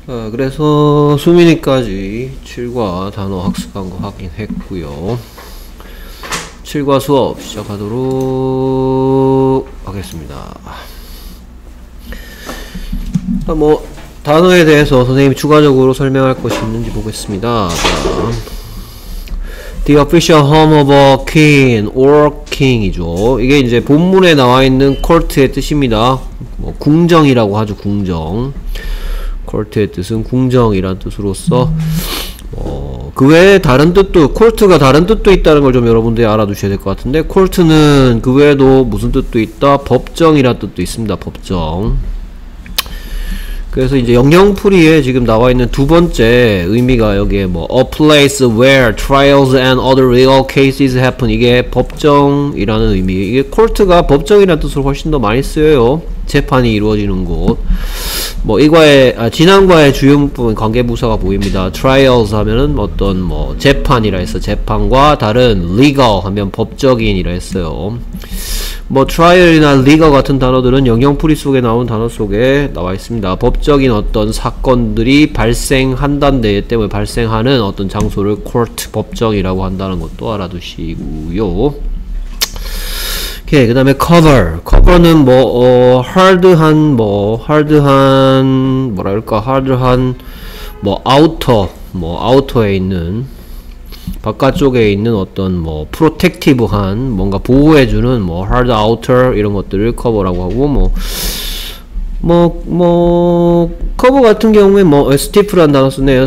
그래서 수민이까지 7과 단어 학습한 거 확인했고요. 7과 수업 시작하도록 하겠습니다. 뭐 단어에 대해서 선생님이 추가적으로 설명할 것이 있는지 보겠습니다. The official home of a king or king이죠. 이게 이제 본문에 나와 있는 court의 뜻입니다. 뭐 궁정이라고 하죠. 궁정. court의 뜻은 궁정이란 뜻으로서 그 외에 다른 뜻도, court가 다른 뜻도 있다는 걸 좀 여러분들이 알아두셔야 될 것 같은데, court는 그 외에도 무슨 뜻도 있다? 법정이란 뜻도 있습니다. 법정. 그래서 이제 영영풀이에 지금 나와 있는 두 번째 의미가 여기에 뭐 a place where trials and other legal cases happen, 이게 법정이라는 의미. 이게 court가 법정이라는 뜻으로 훨씬 더 많이 쓰여요. 재판이 이루어지는 곳. 뭐 이과의 지난과의 주요 문법은 관계부사가 보입니다. trials 하면은 어떤 뭐 재판이라 했어. 재판과 다른 legal 하면 법적인이라 했어요. 뭐 trial이나 legal 같은 단어들은 영영풀이 속에 나온 단어 속에 나와 있습니다. 법적인 어떤 사건들이 발생한다는 데 때문에 발생하는 어떤 장소를 court, 법정이라고 한다는 것도 알아두시고요. 오케이, 그 다음에 cover는 뭐 hard한 뭐 outer에 있는 바깥쪽에 있는 어떤 뭐 protective한 뭔가 보호해주는 뭐 hard outer 이런 것들을 cover라고 하고, cover 같은 경우에 뭐 stiff란 단어 쓰네요.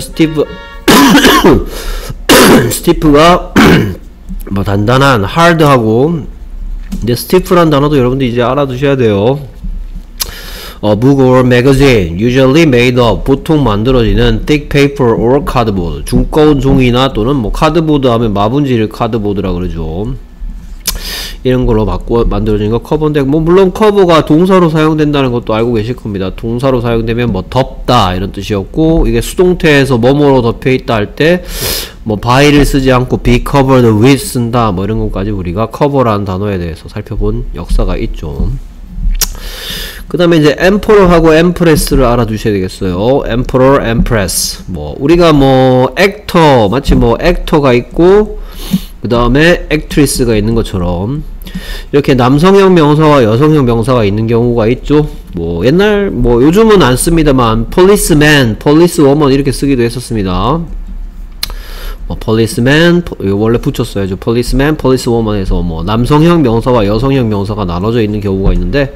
stiff가 뭐 단단한 hard하고, 근데 stiff란 단어도 여러분들 이제 알아두셔야 돼요. A book or magazine usually made of, 보통 만들어지는 thick paper or cardboard, 두꺼운 종이나 또는 뭐 카드보드 하면 마분지를 카드보드라 그러죠. 이런 걸로 만들어진 거 커버인데, 뭐 물론 커버가 동사로 사용된다는 것도 알고 계실 겁니다. 동사로 사용되면 뭐 덮다 이런 뜻이었고, 이게 수동태에서 뭐뭐로 덮여있다 할 때 뭐 by를 쓰지 않고 be covered with 쓴다, 뭐 이런 것까지 우리가 cover라는 단어에 대해서 살펴본 역사가 있죠. 그 다음에 이제 emperor하고 empress를 알아두셔야 되겠어요. emperor, empress. 뭐 우리가 뭐 actor, 마치 뭐 actor가 있고 그 다음에 actress가 있는 것처럼 이렇게 남성형 명사와 여성형 명사가 있는 경우가 있죠. 뭐 옛날 뭐 요즘은 안 씁니다만 policeman, policewoman 이렇게 쓰기도 했었습니다. 뭐 policeman 원래 붙였어야죠. policeman, policewoman에서 뭐 남성형 명사와 여성형 명사가 나눠져 있는 경우가 있는데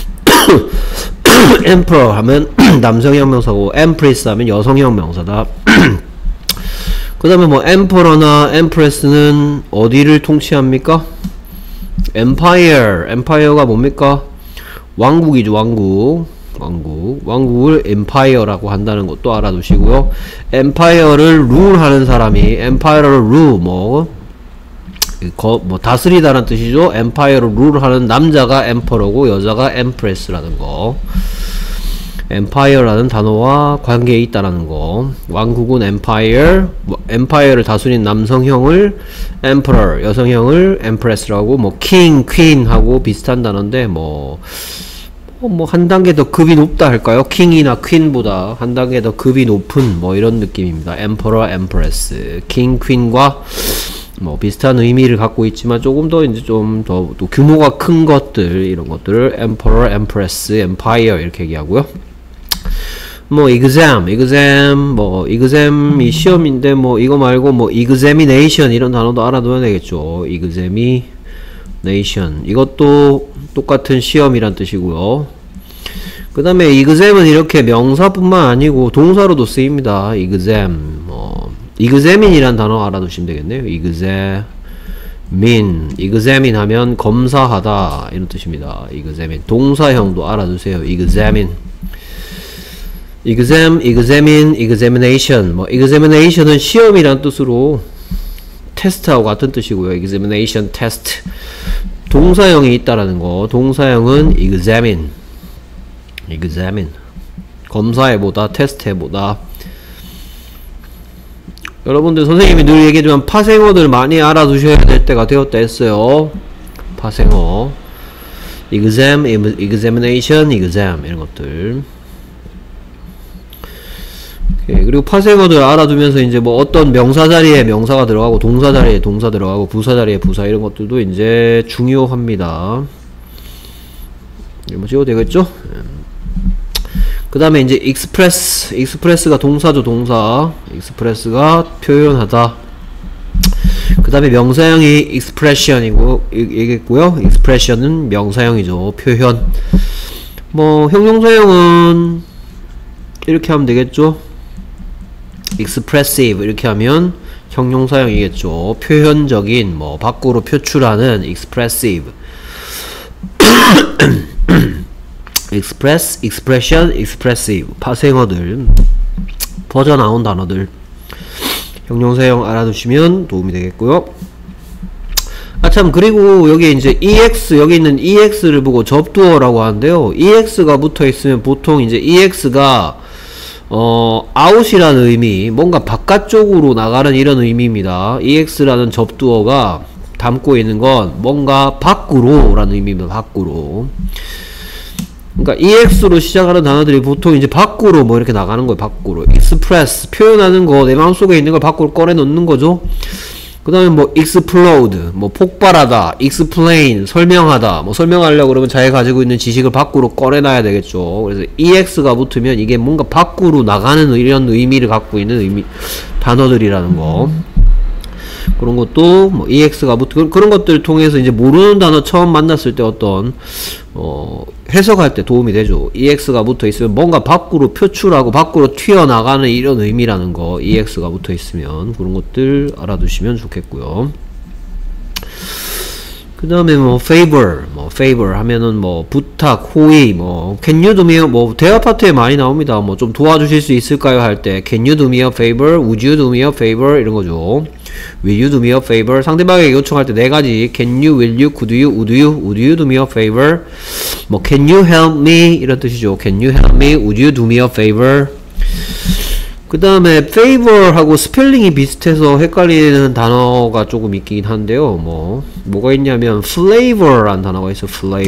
emperor 하면 남성형 명사고 empress 하면 여성형 명사다. 그 다음에 뭐 emperor나 empress는 어디를 통치합니까? empire가 뭡니까? 왕국이죠. 왕국을 empire라고 한다는 것도 알아두시고요. empire를 rule하는 사람이 empire를 rule 뭐 다스리다라는 뜻이죠. empire를 rule하는 남자가 emperor고 여자가 empress라는 거. empire라는 단어와 관계에 있다라는 거. 왕국은 empire를 다스리는 남성형을 emperor, 여성형을 empress라고, 뭐 king, queen 하고 비슷한 단어인데 뭐 한 단계 더 급이 높다 할까요? 킹이나 퀸보다 한 단계 더 급이 높은 뭐 이런 느낌입니다. emperor, empress, king, queen과 뭐 비슷한 의미를 갖고 있지만 조금 더 이제 좀 더 규모가 큰 것들, 이런 것들을 emperor, empress, empire 이렇게 얘기하고요. 뭐 exam이 시험인데 뭐 이거 말고 뭐 examination 이런 단어도 알아둬야 되겠죠. examination 이것도 똑같은 시험이란 뜻이고요. 그 다음에 exam은 이렇게 명사뿐만 아니고 동사로도 쓰입니다. examin이란 단어 알아두시면 되겠네요. examine 하면 검사하다 이런 뜻입니다. examine 동사형도 알아두세요. examination 뭐 examination은 시험이란 뜻으로 테스트하고 같은 뜻이고요. examination test 동사형이 있다라는 거. 동사형은 examine 검사해보다, 테스트해보다. 여러분들 선생님이 늘 얘기해주면 파생어들 많이 알아두셔야 될 때가 되었다 했어요. 파생어 examination, exam 이런 것들. 오케이. 그리고 파생어들 알아두면서 이제 뭐 어떤 명사 자리에 명사가 들어가고 동사 자리에 동사 들어가고 부사 자리에 부사 이런 것들도 이제 중요합니다. 뭐 지워도 되겠죠? 그 다음에 이제 express가 동사죠, 동사. express가 표현하다. 그 다음에 명사형이 expression이겠고요. expression은 명사형이죠, 표현. 뭐 형용사형은 이렇게 하면 되겠죠. expressive 이렇게 하면 형용사형이겠죠. 표현적인, 뭐 밖으로 표출하는 expressive. express, expression, expressive 파생어들 퍼져 나온 단어들 형용사형 알아두시면 도움이 되겠고요. 참 그리고 여기 이제 EX 여기 있는 EX를 보고 접두어라고 하는데요. EX가 붙어 있으면 보통 이제 EX가 out이라는 의미, 뭔가 바깥쪽으로 나가는 이런 의미입니다. EX라는 접두어가 담고 있는 건 뭔가 밖으로 라는 의미입니다. 밖으로. 그러니까 EX로 시작하는 단어들이 보통 이제 밖으로 뭐 이렇게 나가는 거예요. 밖으로. express 표현하는 거, 내 마음속에 있는 걸 밖으로 꺼내 놓는 거죠. 그 다음에 뭐 explode 뭐 폭발하다, explain 설명하다, 뭐 설명하려고 그러면 자기가 가지고 있는 지식을 밖으로 꺼내놔야 되겠죠. 그래서 EX가 붙으면 이게 뭔가 밖으로 나가는 이런 의미를 갖고 있는 단어들이라는 거. 그런 것도 뭐 EX가 붙고 그런 것들을 통해서 이제 모르는 단어 처음 만났을 때 어떤 해석할 때 도움이 되죠. EX가 붙어 있으면 뭔가 밖으로 표출하고 밖으로 튀어나가는 이런 의미라는 거. EX가 붙어 있으면 그런 것들 알아두시면 좋겠고요. 그 다음에 뭐 favor 하면은 뭐 부탁, 호의, 뭐 can you do me 뭐 대화 파트에 많이 나옵니다. 뭐 좀 도와주실 수 있을까요 할 때 can you do me a favor, would you do me a favor 이런 거죠. will you do me a favor 상대방에게 요청할 때 네 가지 can you, will you, could you, would you do me a favor 뭐 can you help me 이런 뜻이죠. can you help me, would you do me a favor. 그 다음에 favor하고 스펠링이 비슷해서 헷갈리는 단어가 조금 있긴 한데요. 뭐가 있냐면 flavor라는 단어가 있어요.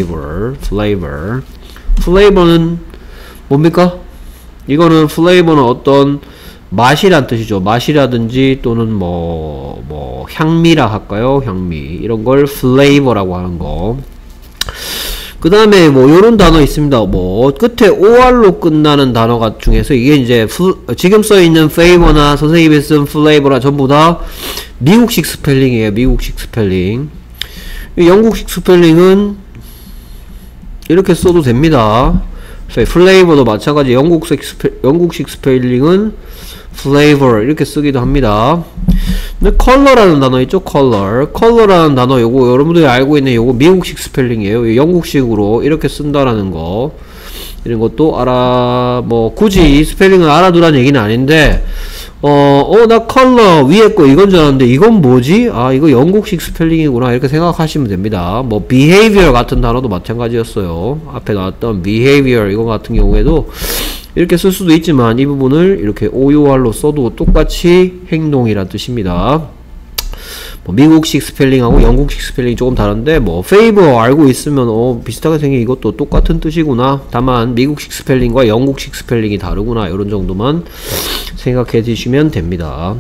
flavor는 뭡니까? 이거는 flavor는 어떤 맛이란 뜻이죠. 맛이라든지 또는 뭐 향미라 할까요? 향미 이런 걸 flavor라고 하는 거. 그 다음에 뭐 요런 단어 있습니다. 뭐 끝에 or로 끝나는 단어가 중에서 이게 이제 지금 써있는 favor나 선생님이 쓴 flavor나 전부 다 미국식 스펠링이에요. 미국식 스펠링. 영국식 스펠링은 이렇게 써도 됩니다. flavor도 마찬가지. 영국식 스펠링은 flavor 이렇게 쓰기도 합니다. 근데 color라는 단어 있죠. color라는 단어 요거 여러분들이 알고 있는 요거 미국식 스펠링이에요. 영국식으로 이렇게 쓴다라는 거 이런 것도 뭐 굳이 스펠링을 알아두라는 얘기는 아닌데 나 color 위에 거 이건 줄 알았는데 이건 뭐지? 아 이거 영국식 스펠링이구나 이렇게 생각하시면 됩니다. 뭐 behavior 같은 단어도 마찬가지였어요. 앞에 나왔던 behavior 이거 같은 경우에도 이렇게 쓸 수도 있지만 이 부분을 이렇게 OUR로 써도 똑같이 행동이란 뜻입니다. 뭐 미국식 스펠링하고 영국식 스펠링이 조금 다른데 뭐 favor 알고 있으면 비슷하게 생긴 이것도 똑같은 뜻이구나. 다만 미국식 스펠링과 영국식 스펠링이 다르구나. 이런 정도만 생각해 주시면 됩니다.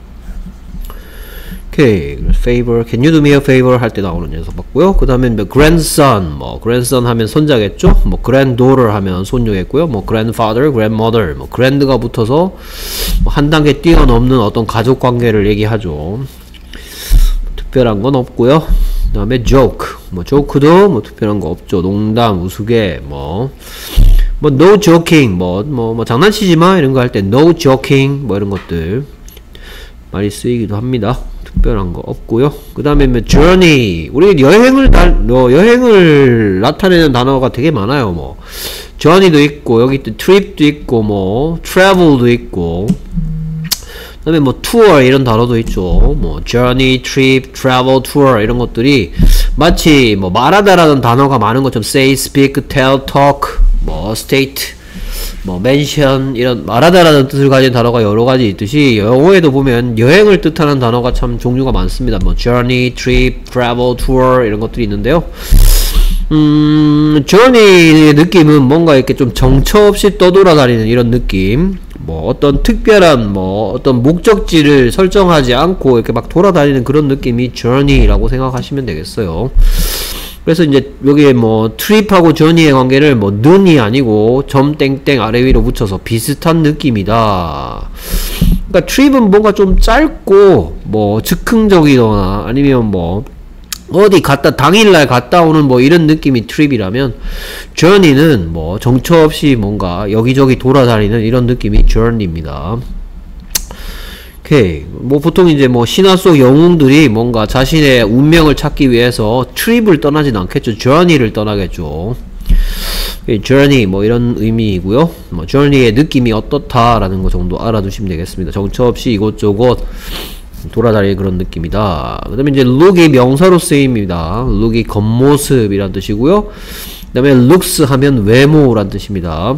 오케이. favor, can you do me a favor 할 때 나오는 녀석 봤고요. 그 다음에 grandson, grandson 하면 손자겠죠. granddaughter 하면 손녀겠고요. grandfather, grandmother, grand가 붙어서 한 단계 뛰어넘는 어떤 가족 관계를 얘기하죠. 특별한 건 없고요. 그 다음에 joke, joke도 특별한 거 없죠. 농담, 우스개, no joking, 장난치지 마 이런 거 할 때 no joking, 이런 것들 많이 쓰이기도 합니다. 특별한 거 없고요. 그 다음에 journey, 우리 여행을 나타내는 단어가 되게 많아요. journey도 있고 여기 trip도 있고 travel도 있고 그 다음에 tour 이런 단어도 있죠. journey, trip, travel, tour 이런 것들이 마치 말하다라는 단어가 많은 것처럼 say, speak, tell, talk, state, mention 이런 말하다라는 뜻을 가진 단어가 여러 가지 있듯이 영어에도 보면 여행을 뜻하는 단어가 참 종류가 많습니다. journey, trip, travel, tour 이런 것들이 있는데요. journey의 느낌은 뭔가 이렇게 좀 정처 없이 떠돌아다니는 이런 느낌. 뭐 어떤 특별한 뭐 어떤 목적지를 설정하지 않고 이렇게 막 돌아다니는 그런 느낌이 journey라고 생각하시면 되겠어요. 그래서 이제 여기에 뭐 트립하고 journey의 관계를 뭐 는이 아니고 점 땡땡 아래 위로 붙여서 비슷한 느낌이다. 그러니까 트립은 뭔가 좀 짧고 뭐 즉흥적이거나 아니면 뭐 어디 갔다 당일날 갔다 오는 뭐 이런 느낌이 트립이라면 journey는 뭐 정처 없이 뭔가 여기저기 돌아다니는 이런 느낌이 journey입니다. 오케이. 뭐 보통 이제 뭐 신화 속 영웅들이 뭔가 자신의 운명을 찾기 위해서 트립을 떠나진 않겠죠. journey를 떠나겠죠. journey 뭐 이런 의미이고요. 뭐 journey의 느낌이 어떻다라는 거 정도 알아두시면 되겠습니다. 정처 없이 이곳저곳 돌아다니는 그런 느낌이다. 그 다음에 이제 look이 명사로 쓰입니다. look이 겉모습이란 뜻이고요. 그 다음에 looks 하면 외모란 뜻입니다.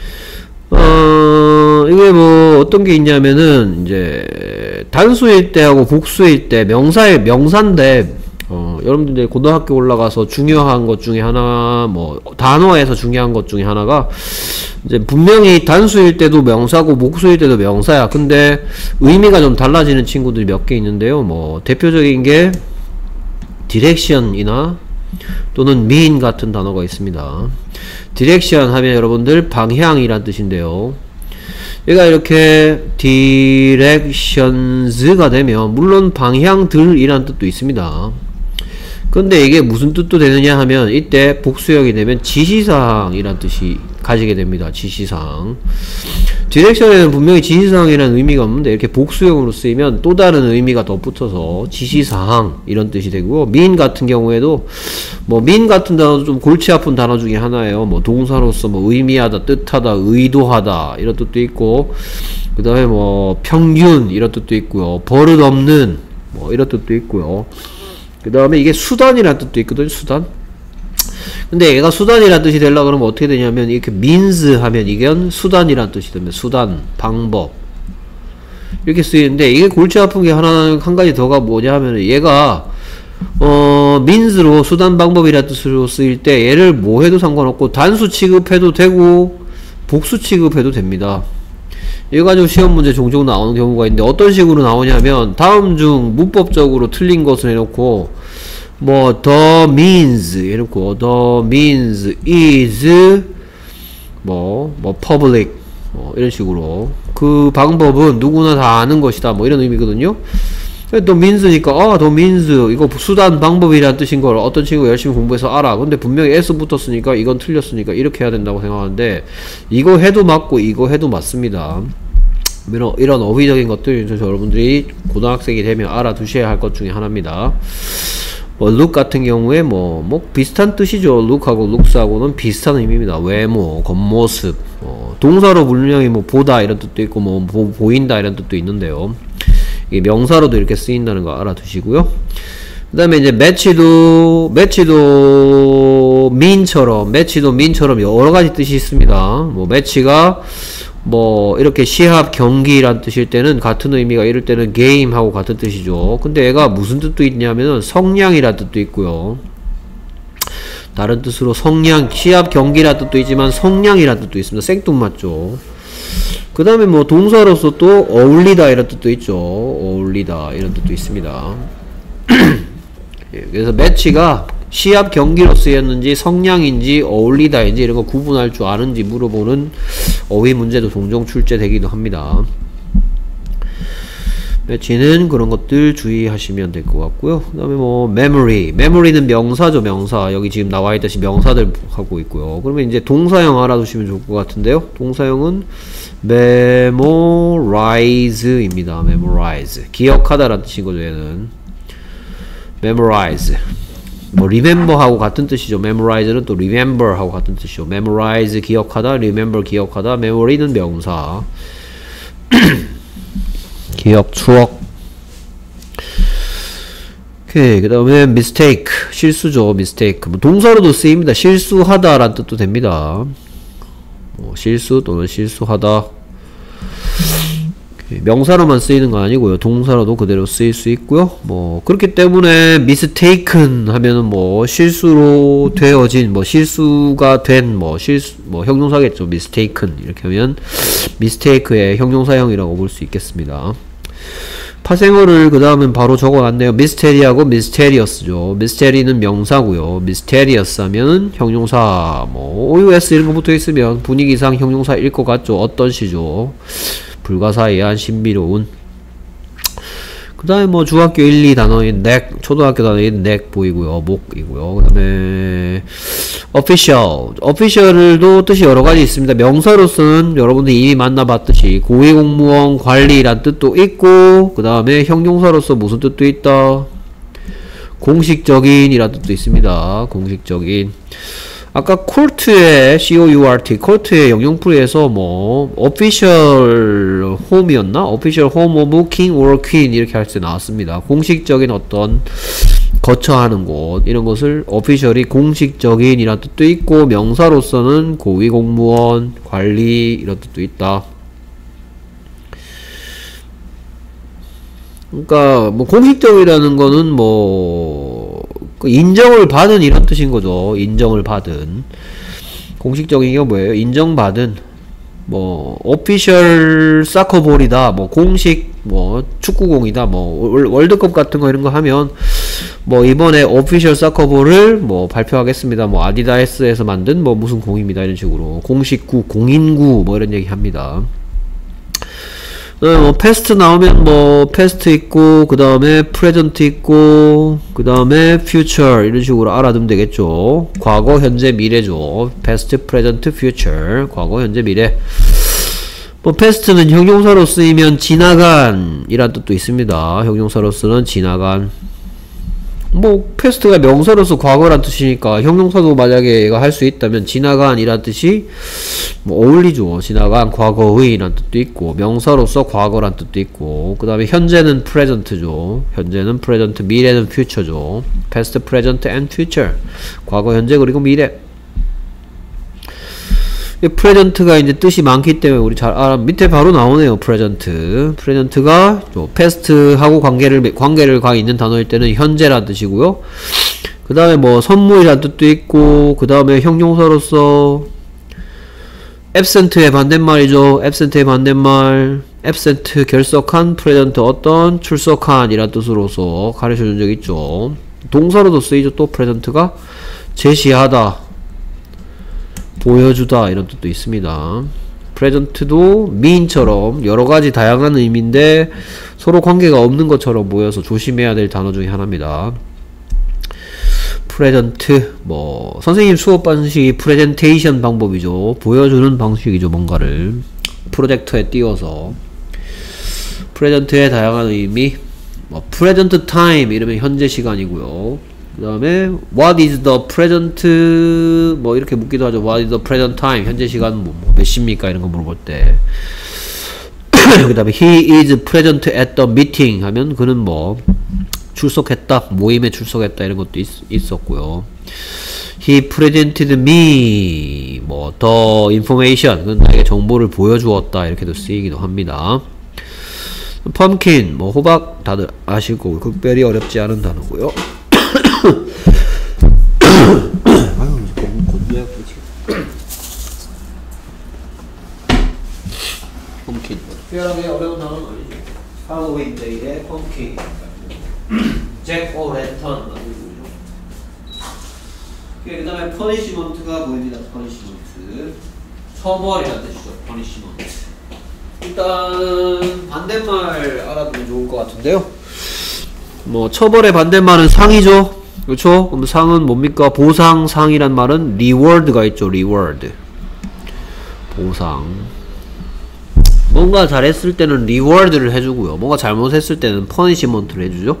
이게 뭐 어떤 게 있냐면은 이제 단수일 때하고 복수일 때 명사인데 여러분들 이제 고등학교 올라가서 중요한 것 중에 하나 뭐 단어에서 중요한 것 중에 하나가 이제 분명히 단수일 때도 명사고 복수일 때도 명사야. 근데 의미가 좀 달라지는 친구들이 몇 개 있는데요. 뭐 대표적인 게 디렉션이나 또는 mean 같은 단어가 있습니다. 디렉션 하면 여러분들 방향이란 뜻인데요. 얘가 이렇게 directions가 되면 물론 방향들이란 뜻도 있습니다. 근데 이게 무슨 뜻도 되느냐 하면 이때 복수형이 되면 지시사항이란 뜻이 가지게 됩니다. 지시사항. 디렉션에는 분명히 지시사항이라는 의미가 없는데 이렇게 복수형으로 쓰이면 또 다른 의미가 덧붙어서 지시사항 이런 뜻이 되고요. mean 같은 경우에도 뭐 mean 같은 단어도 좀 골치 아픈 단어 중에 하나예요. 뭐 동사로서 뭐 의미하다, 뜻하다, 의도하다 이런 뜻도 있고 그 다음에 뭐 평균 이런 뜻도 있고요. 버릇없는 뭐 이런 뜻도 있고요. 그 다음에 이게 수단이라는 뜻도 있거든요. 수단. 근데 얘가 수단이라는 뜻이 되려고 그러면 어떻게 되냐면 이렇게 means 하면 이건 수단이라는 뜻이 됩니다. 수단, 방법 이렇게 쓰이는데 이게 골치 아픈 게 한 가지 더가 뭐냐 하면 얘가 means로 수단, 방법이라는 뜻으로 쓰일 때 얘를 뭐 해도 상관없고 단수 취급해도 되고 복수 취급해도 됩니다. 이거 가지고 시험 문제 종종 나오는 경우가 있는데 어떤 식으로 나오냐면 다음 중 문법적으로 틀린 것을 해놓고 뭐 the means 해놓고 the means is 뭐 public 뭐 이런 식으로 그 방법은 누구나 다 아는 것이다 뭐 이런 의미거든요. the means니까 the means 이거 수단 방법이라는 뜻인 걸 어떤 친구가 열심히 공부해서 알아. 근데 분명히 s 붙었으니까 이건 틀렸으니까 이렇게 해야 된다고 생각하는데 이거 해도 맞고 이거 해도 맞습니다. 이런 어휘적인 것들 여러분들이 고등학생이 되면 알아두셔야 할 것 중에 하나입니다. 뭐 look 같은 경우에 뭐 비슷한 뜻이죠. look하고 looks하고는 비슷한 의미입니다. 외모, 겉모습. 동사로 분명히 뭐 보다 이런 뜻도 있고 뭐 보인다 이런 뜻도 있는데요. 이게 명사로도 이렇게 쓰인다는 거 알아두시고요. 그 다음에 이제 match도 mean처럼 여러가지 뜻이 있습니다. 뭐 match가 뭐 이렇게 시합 경기란 뜻일 때는 같은 의미가 이럴 때는 게임하고 같은 뜻이죠. 근데 얘가 무슨 뜻도 있냐면은 성량이란 뜻도 있고요. 다른 뜻으로 성량, 시합 경기란 뜻도 있지만 성량이란 뜻도 있습니다. 생뚱맞죠. 그 다음에 뭐 동사로서 또 어울리다 이런 뜻도 있죠. 어울리다 이런 뜻도 있습니다. 그래서 매치가 시합 경기로 쓰였는지 성량인지 어울리다인지 이런 거 구분할 줄 아는지 물어보는 어휘 문제도 종종 출제되기도 합니다. 매치는 그런 것들 주의하시면 될 것 같고요. 그 다음에 뭐 memory는 명사죠. 명사. 여기 지금 나와있듯이 명사들 하고 있고요. 그러면 이제 동사형 알아두시면 좋을 것 같은데요. 동사형은 memorize입니다. memorize. 기억하다라는 뜻이거든요. 얘는 memorize. 뭐 remember 하고 같은 뜻이죠. memorize는 또 remember 하고 같은 뜻이죠. memorize 기억하다, remember 기억하다, memory는 명사. 기억, 추억. 오케이. 그 다음에 mistake. 실수죠. mistake. 뭐 동사로도 쓰입니다. 실수하다 라는 뜻도 됩니다. 실수 또는 실수하다. 명사로만 쓰이는 거 아니고요. 동사로도 그대로 쓰일 수 있고요. 뭐 그렇기 때문에 mistaken 하면은 뭐 실수로 되어진 뭐 실수가 된 뭐 실수 뭐 형용사겠죠. mistaken 이렇게 하면 mistake의 형용사형이라고 볼 수 있겠습니다. 파생어를 그 다음엔 바로 적어놨네요. mystery하고 mysterious죠. mystery는 명사고요. mysterious 하면 형용사 뭐 OUS 이런 거 붙어있으면 분위기상 형용사일 것 같죠. 어떤 시죠. 불가사의한 신비로운. 그 다음에 뭐 중학교 1, 2 단어인 neck, 초등학교 단어인 neck 보이고요. 목이고요. 그 다음에 official도 뜻이 여러가지 있습니다. 명사로서는 여러분들이 이미 만나봤듯이 고위공무원 관리란 뜻도 있고, 그 다음에 형용사로서 무슨 뜻도 있다? 공식적인 이란 뜻도 있습니다. 공식적인. 아까 court의 C-O-U-R-T, court의 영영풀이에서 뭐 official home이었나? official home of king or queen 이렇게 할 때 나왔습니다. 공식적인 어떤 거처하는 곳 이런 것을 official이 공식적인 이란 뜻도 있고, 명사로서는 고위공무원, 관리 이런 뜻도 있다. 그러니까 뭐 공식적이라는 거는 뭐 인정을 받은 이런 뜻인 거죠. 인정을 받은. 공식적인 게 뭐예요? 인정받은. 뭐 오피셜 사커볼이다. 뭐 공식 뭐 축구공이다. 뭐 월드컵 같은 거 이런 거 하면 뭐 이번에 오피셜 사커볼을 뭐 발표하겠습니다. 뭐 아디다스에서 만든 뭐 무슨 공입니다. 이런 식으로 공식구, 공인구 뭐 이런 얘기 합니다. 뭐 past 나오면 뭐 past 있고, 그 다음에 present 있고, 그 다음에 future 이런 식으로 알아두면 되겠죠. 과거, 현재, 미래죠. past, present, future. 과거, 현재, 미래. 뭐 past는 형용사로 쓰이면 지나간 이란 뜻도 있습니다. 형용사로서는 지나간. 뭐 past가 명사로서 과거란 뜻이니까 형용사도 만약에 얘가 할 수 있다면 지나간 이란 뜻이 뭐 어울리죠. 지나간 과거의 이란 뜻도 있고, 명사로서 과거란 뜻도 있고, 그 다음에 현재는 present죠. 현재는 present, 미래는 future죠. past, present, and future. 과거, 현재, 그리고 미래. present가 이제 뜻이 많기 때문에 우리 잘 알아. 밑에 바로 나오네요. present가 past하고 관계를 가 있는 단어일 때는 현재란 뜻이고요. 그 다음에 뭐 선물이란 뜻도 있고, 그 다음에 형용사로서 absent의 반대말이죠. absent의 반대말. absent 결석한, present 어떤 출석한 이란 뜻으로서 가르쳐 준 적 있죠. 동사로도 쓰이죠. 또 present가 제시하다, 보여주다 이런 뜻도 있습니다. present도 mean처럼 여러가지 다양한 의미인데 서로 관계가 없는 것처럼 보여서 조심해야 될 단어 중에 하나입니다. present 뭐 선생님 수업 방식이 presentation 방법이죠. 보여주는 방식이죠. 뭔가를 프로젝터에 띄워서. present의 다양한 의미. 뭐 present time 이러면 현재 시간이고요. 그 다음에 what is the present 뭐 이렇게 묻기도 하죠. what is the present time, 현재 시간 뭐 몇 시입니까 이런 거 물어볼 때. 그 다음에 he is present at the meeting 하면 그는 뭐 출석했다, 모임에 출석했다 이런 것도 있었고요. he presented me 뭐 the information, 그는 나에게 정보를 보여주었다 이렇게도 쓰이기도 합니다. pumpkin 뭐 호박 다들 아실 거고 특별히 어렵지 않은 단어고요. 아유, 이제 건조약 지금. 펌킨. 특별하게 어려운 단어는 아니죠. 할로윈 데이의 펌킨. 잭 오 랜턴. 그 다음에 퍼니시먼트가 보입니다. 퍼니시먼트. 처벌이라는 뜻이죠. 퍼니시먼트. 일단 반대말 알아두면 좋을 것 같은데요. 뭐 처벌의 반대말은 상이죠. 그렇죠? 그럼 상은 뭡니까? 보상, 상이란 말은 reward가 있죠. reward. 보상. 뭔가 잘했을 때는 reward를 해주고요. 뭔가 잘못했을 때는 punishment를 해주죠.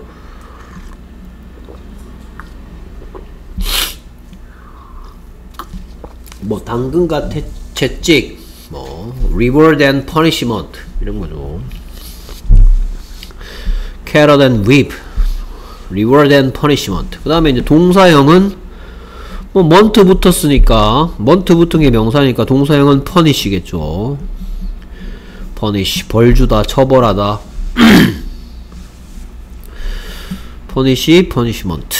뭐 당근과 채찍, 뭐 reward and punishment 이런 거죠. carrot and whip, reward and punishment. 그 다음에 이제 동사형은 뭐 month 붙었으니까 month 붙은 게 명사니까 동사형은 punish겠죠. punish 벌주다 처벌하다 punish punishment.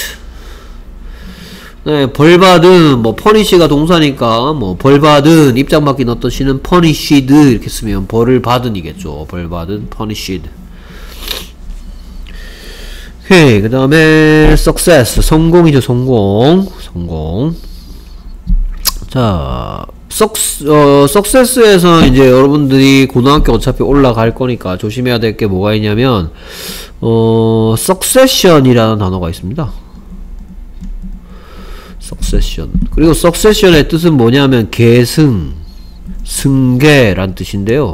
네, 벌받은 뭐 punish가 동사니까 뭐 벌받은 입장 바뀐 어떤 시는 punished 이렇게 쓰면 벌을 받은이겠죠. 벌받은 punished. 오케이, 그 다음에 success 성공이죠. 성공. 자, success에서 이제 여러분들이 고등학교 어차피 올라갈 거니까 조심해야 될 게 뭐가 있냐면 succession이라는 단어가 있습니다. succession. 그리고 succession의 뜻은 뭐냐면 계승, 승계란 뜻인데요.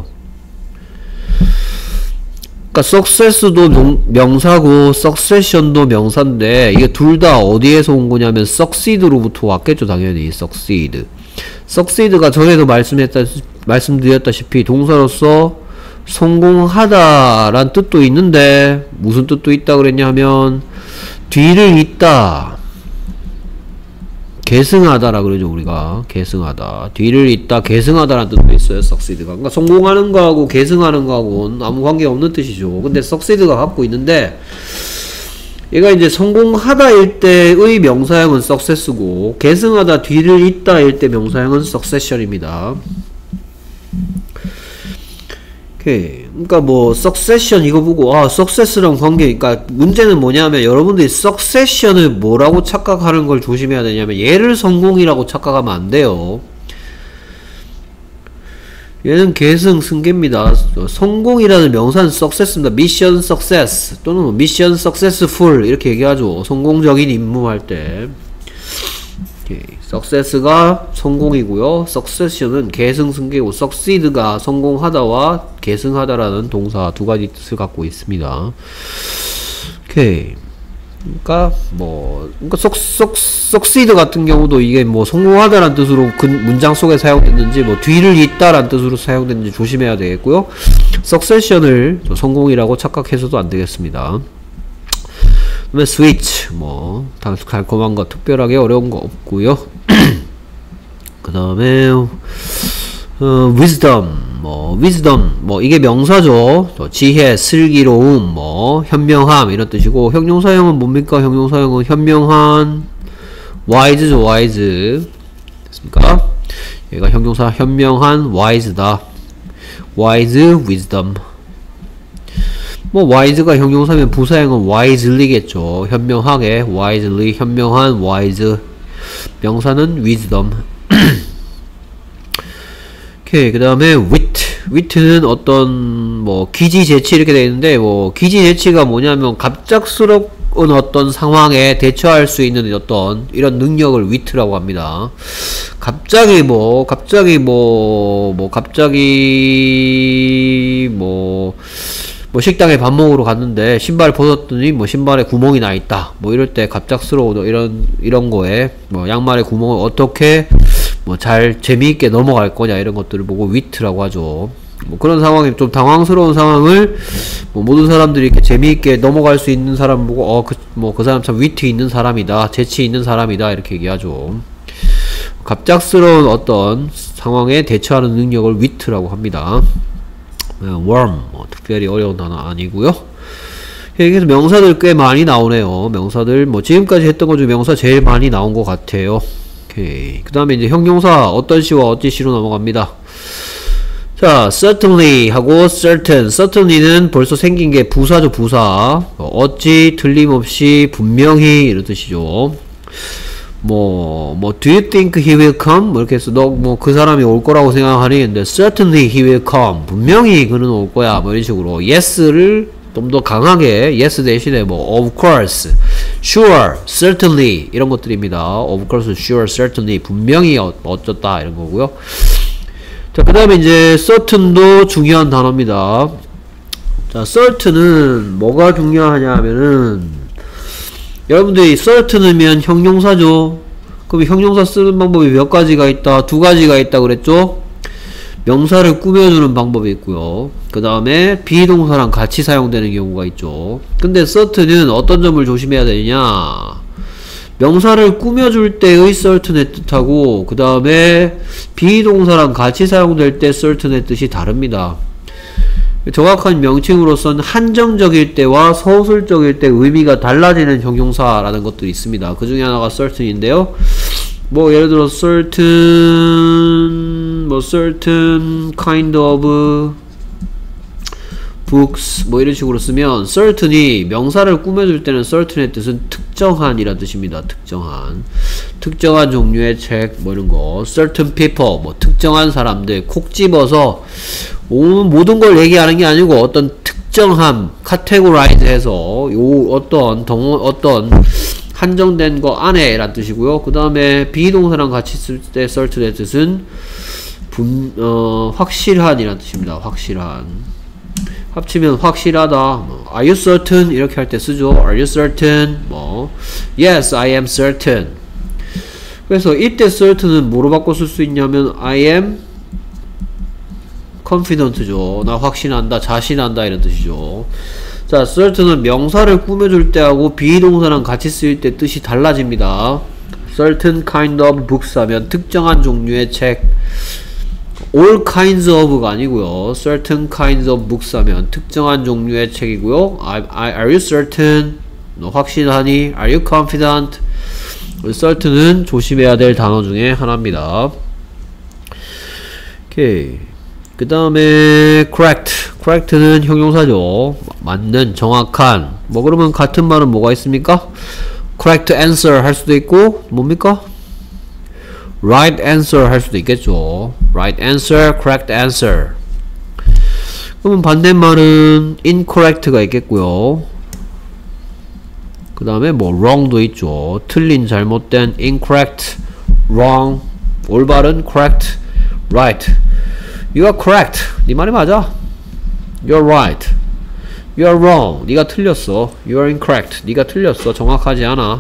그러니까 success도 명사고 succession도 명사인데 이게 둘 다 어디에서 온 거냐면 succeed로부터 왔겠죠. 당연히 succeed. succeed가 전에도 말씀드렸다시피 동사로서 성공하다 란 뜻도 있는데 무슨 뜻도 있다 그랬냐 하면 뒤를 잇다, 계승하다라 그러죠. 우리가 계승하다, 뒤를 잇다, 계승하다라는 뜻도 있어요. succeed가. 그러니까 성공하는 거하고 계승하는 거하고는 아무 관계없는 뜻이죠. 근데 succeed가 갖고 있는데 얘가 이제 성공하다일 때의 명사형은 success고 계승하다, 뒤를 잇다일 때 명사형은 succession입니다. 오케이. 그러니까 뭐 succession 이거 보고 success랑 관계. 그러니까 문제는 뭐냐면 여러분들이 succession을 뭐라고 착각하는 걸 조심해야 되냐면 얘를 성공이라고 착각하면 안 돼요. 얘는 계승, 승계입니다. 성공이라는 명사는 success입니다. mission success 또는 mission successful 이렇게 얘기하죠. 성공적인 임무 할 때. success가 성공이고요. succession은 계승, 승계고 succeed가 성공하다와 계승하다라는 동사 두 가지 뜻을 갖고 있습니다. 오케이. 그러니까 succeed 같은 경우도 이게 뭐 성공하다라는 뜻으로 그 문장 속에 사용됐는지 뭐 뒤를 잇다라는 뜻으로 사용됐는지 조심해야 되겠고요. succession을 성공이라고 착각해서도 안 되겠습니다. 그다음에 switch 뭐 달콤한 거 특별하게 어려운 거 없고요. 그 다음에 wisdom 뭐 이게 명사죠. 지혜, 슬기로움, 뭐 현명함 이런 뜻이고 형용사형은 뭡니까? 형용사형은 현명한, wise죠. wise 됐습니까? 얘가 형용사 현명한, wise다. wise, wisdom. 뭐 wise가 형용사면 부사형은 wisely겠죠. 현명하게, wisely, 현명한, wise. 명사는 wisdom. 오케이. 그 다음에 wit는 어떤 뭐 기지재치 이렇게 되어 있는데 뭐 기지재치가 뭐냐면 갑작스러운 어떤 상황에 대처할 수 있는 어떤 이런 능력을 wit라고 합니다. 갑자기 식당에 밥 먹으러 갔는데 신발 벗었더니 뭐 신발에 구멍이 나 있다. 뭐 이럴 때 갑작스러워 이런 거에 뭐 양말에 구멍을 어떻게 뭐 잘 재미있게 넘어갈 거냐 이런 것들을 보고 wit라고 하죠. 뭐 그런 상황이 좀 당황스러운 상황을 뭐 모든 사람들이 이렇게 재미있게 넘어갈 수 있는 사람 보고 그 사람 참 wit 있는 사람이다, 재치 있는 사람이다 이렇게 얘기하죠. 갑작스러운 어떤 상황에 대처하는 능력을 wit라고 합니다. worm 특별히 어려운 단어 아니고요. 여기서 명사들 꽤 많이 나오네요. 명사들 뭐 지금까지 했던 것 중에 명사 제일 많이 나온 것 같아요. 오케이. 그 다음에 이제 형용사 어떤 시와 어찌 시로 넘어갑니다. 자, certainly 하고 certainly는 벌써 생긴 게 부사죠. 부사. 어찌, 틀림없이, 분명히 이런 뜻이죠. do you think he will come? 뭐 이렇게 해서 그 사람이 올 거라고 생각하니? 근데 certainly he will come. 분명히 그는 올 거야. 뭐 이런 식으로 yes를 좀 더 강하게 yes 대신에 of course, sure, certainly 이런 것들입니다. of course, sure, certainly 분명히 어쩌다 이런 거고요. 자, 그 다음에 이제 certain도 중요한 단어입니다. 자, certain은 뭐가 중요하냐 하면은 여러분들이 certain이면 형용사죠. 그럼 형용사 쓰는 방법이 몇 가지가 있다? 두 가지가 있다 그랬죠? 명사를 꾸며주는 방법이 있고요. 그 다음에 비동사랑 같이 사용되는 경우가 있죠. 근데 certain은 어떤 점을 조심해야 되느냐? 명사를 꾸며줄 때의 certain의 뜻하고 그 다음에 비동사랑 같이 사용될 때 certain의 뜻이 다릅니다. 정확한 명칭으로서는 한정적일 때와 서술적일 때 의미가 달라지는 형용사라는 것들이 있습니다. 그 중에 하나가 certain인데요. 뭐 예를 들어 certain kind of books 뭐 이런 식으로 쓰면 certain이 명사를 꾸며줄 때는 certain의 뜻은 특정한 이란 뜻입니다. 특정한 종류의 책 뭐 이런 거 certain people 뭐 특정한 사람들 콕 집어서 모든 걸 얘기하는 게 아니고 어떤 특정함 categorize 해서 요 어떤 한정된 거 안에 란 뜻이고요. 그 다음에 비동사랑 같이 쓸 때 certain의 뜻은 확실한 이란 뜻입니다. 확실한 합치면 확실하다. Are you certain? 이렇게 할 때 쓰죠. Are you certain? Yes, I am certain. 그래서 이때 certain은 뭐로 바꿔 쓸 수 있냐면 I am confident죠. 나 확신한다, 자신한다 이런 뜻이죠. 자, certain은 명사를 꾸며줄 때하고 비동사랑 같이 쓰일 때 뜻이 달라집니다. certain kind of books 하면 특정한 종류의 책. all kinds of가 아니고요. certain kinds of books 하면 특정한 종류의 책이고요. Are you certain? 너 확신하니? Are you confident? certain은 조심해야 될 단어 중에 하나입니다. 오케이. 그 다음에 correct는 형용사죠. 맞는, 정확한. 뭐 그러면 같은 말은 뭐가 있습니까? correct answer 할 수도 있고 뭡니까? right answer 할 수도 있겠죠. right answer, correct answer. 그러면 반대말은 incorrect가 있겠고요. 그 다음에 뭐 wrong도 있죠. 틀린, 잘못된, incorrect, wrong. 올바른, correct, right. You are correct. 네 말이 맞아. You are right. You are wrong. 네가 틀렸어. You are incorrect. 네가 틀렸어. 정확하지 않아.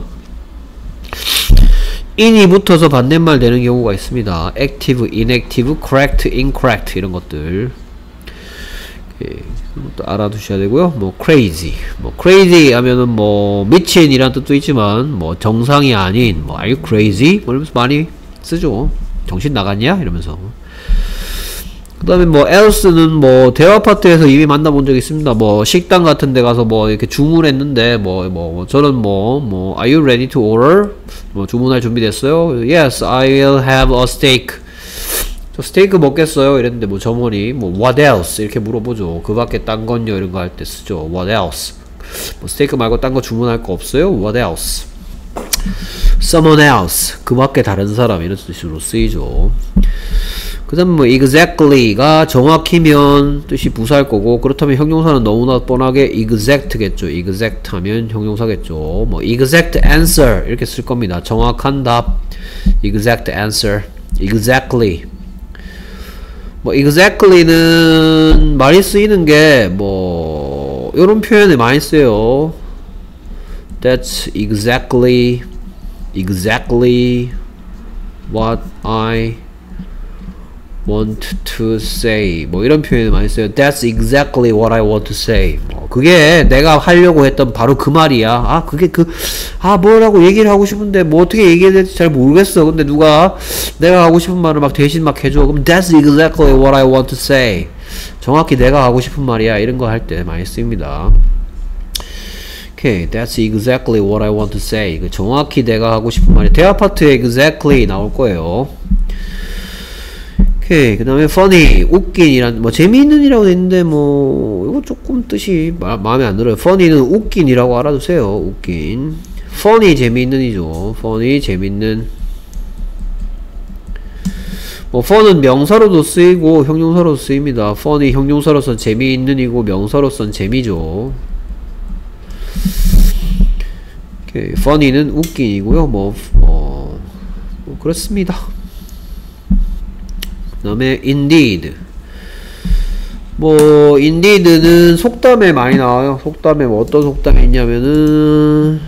in이 붙어서 반대말 되는 경우가 있습니다. active, inactive, correct, incorrect 이런 것들. 또 알아두셔야 되고요. 뭐 crazy, crazy 하면은 뭐 미친이란 뜻도 있지만 뭐 정상이 아닌 뭐 are you crazy? 뭐 이러면서 많이 쓰죠. 정신 나갔냐? 이러면서. 그 다음에 뭐 else는 뭐 대화 파트에서 이미 만나본 적이 있습니다. 뭐 식당 같은 데 가서 뭐 이렇게 주문했는데 저는 are you ready to order? 뭐 주문할 준비 됐어요? Yes, I will have a steak. 저 스테이크 먹겠어요? 이랬는데 뭐 점원이 뭐 what else? 이렇게 물어보죠. 그 밖에 딴 건요? 이런 거 할 때 쓰죠. what else? 뭐 스테이크 말고 딴 거 주문할 거 없어요? what else? someone else. 그 밖에 다른 사람 이런 뜻으로 쓰이죠. 그 다음에 뭐 exactly가 정확히면 뜻이 부사일 거고 그렇다면 형용사는 너무나 뻔하게 exact겠죠. exact 하면 형용사겠죠. 뭐 exact answer 이렇게 쓸 겁니다. 정확한 답. exact answer. exactly. 뭐 exactly는 많이 쓰이는 게 뭐 요런 표현을 많이 써요. That's exactly what I want to say. 뭐 이런 표현을 많이 써요. That's exactly what I want to say. 그게 내가 하려고 했던 바로 그 말이야. 그게 뭐라고 얘기를 하고 싶은데 뭐 어떻게 얘기해야 될지 잘 모르겠어. 근데 누가 내가 하고 싶은 말을 막 대신 막 해줘. 그럼 That's exactly what I want to say. 정확히 내가 하고 싶은 말이야. 이런 거 할 때 많이 쓰입니다. 오케이, that's exactly what I want to say. 정확히 내가 하고 싶은 말이 대화 파트에 exactly 나올 거예요. 오케이, 그 다음에 funny, 웃긴이란, 뭐 재미있는이라고 됐는데 뭐 이거 조금 뜻이 마음에 안 들어요. funny는 웃긴이라고 알아두세요. 웃긴. funny 재미있는이죠. funny 재미있는. 뭐 fun은 명사로도 쓰이고 형용사로도 쓰입니다. funny 형용사로선 재미있는이고 명사로선 재미죠. 오케이, funny는 웃긴이고요. 뭐 그렇습니다. 그 다음에 indeed. 뭐 indeed는 속담에 많이 나와요. 속담에 뭐 어떤 속담이 있냐면은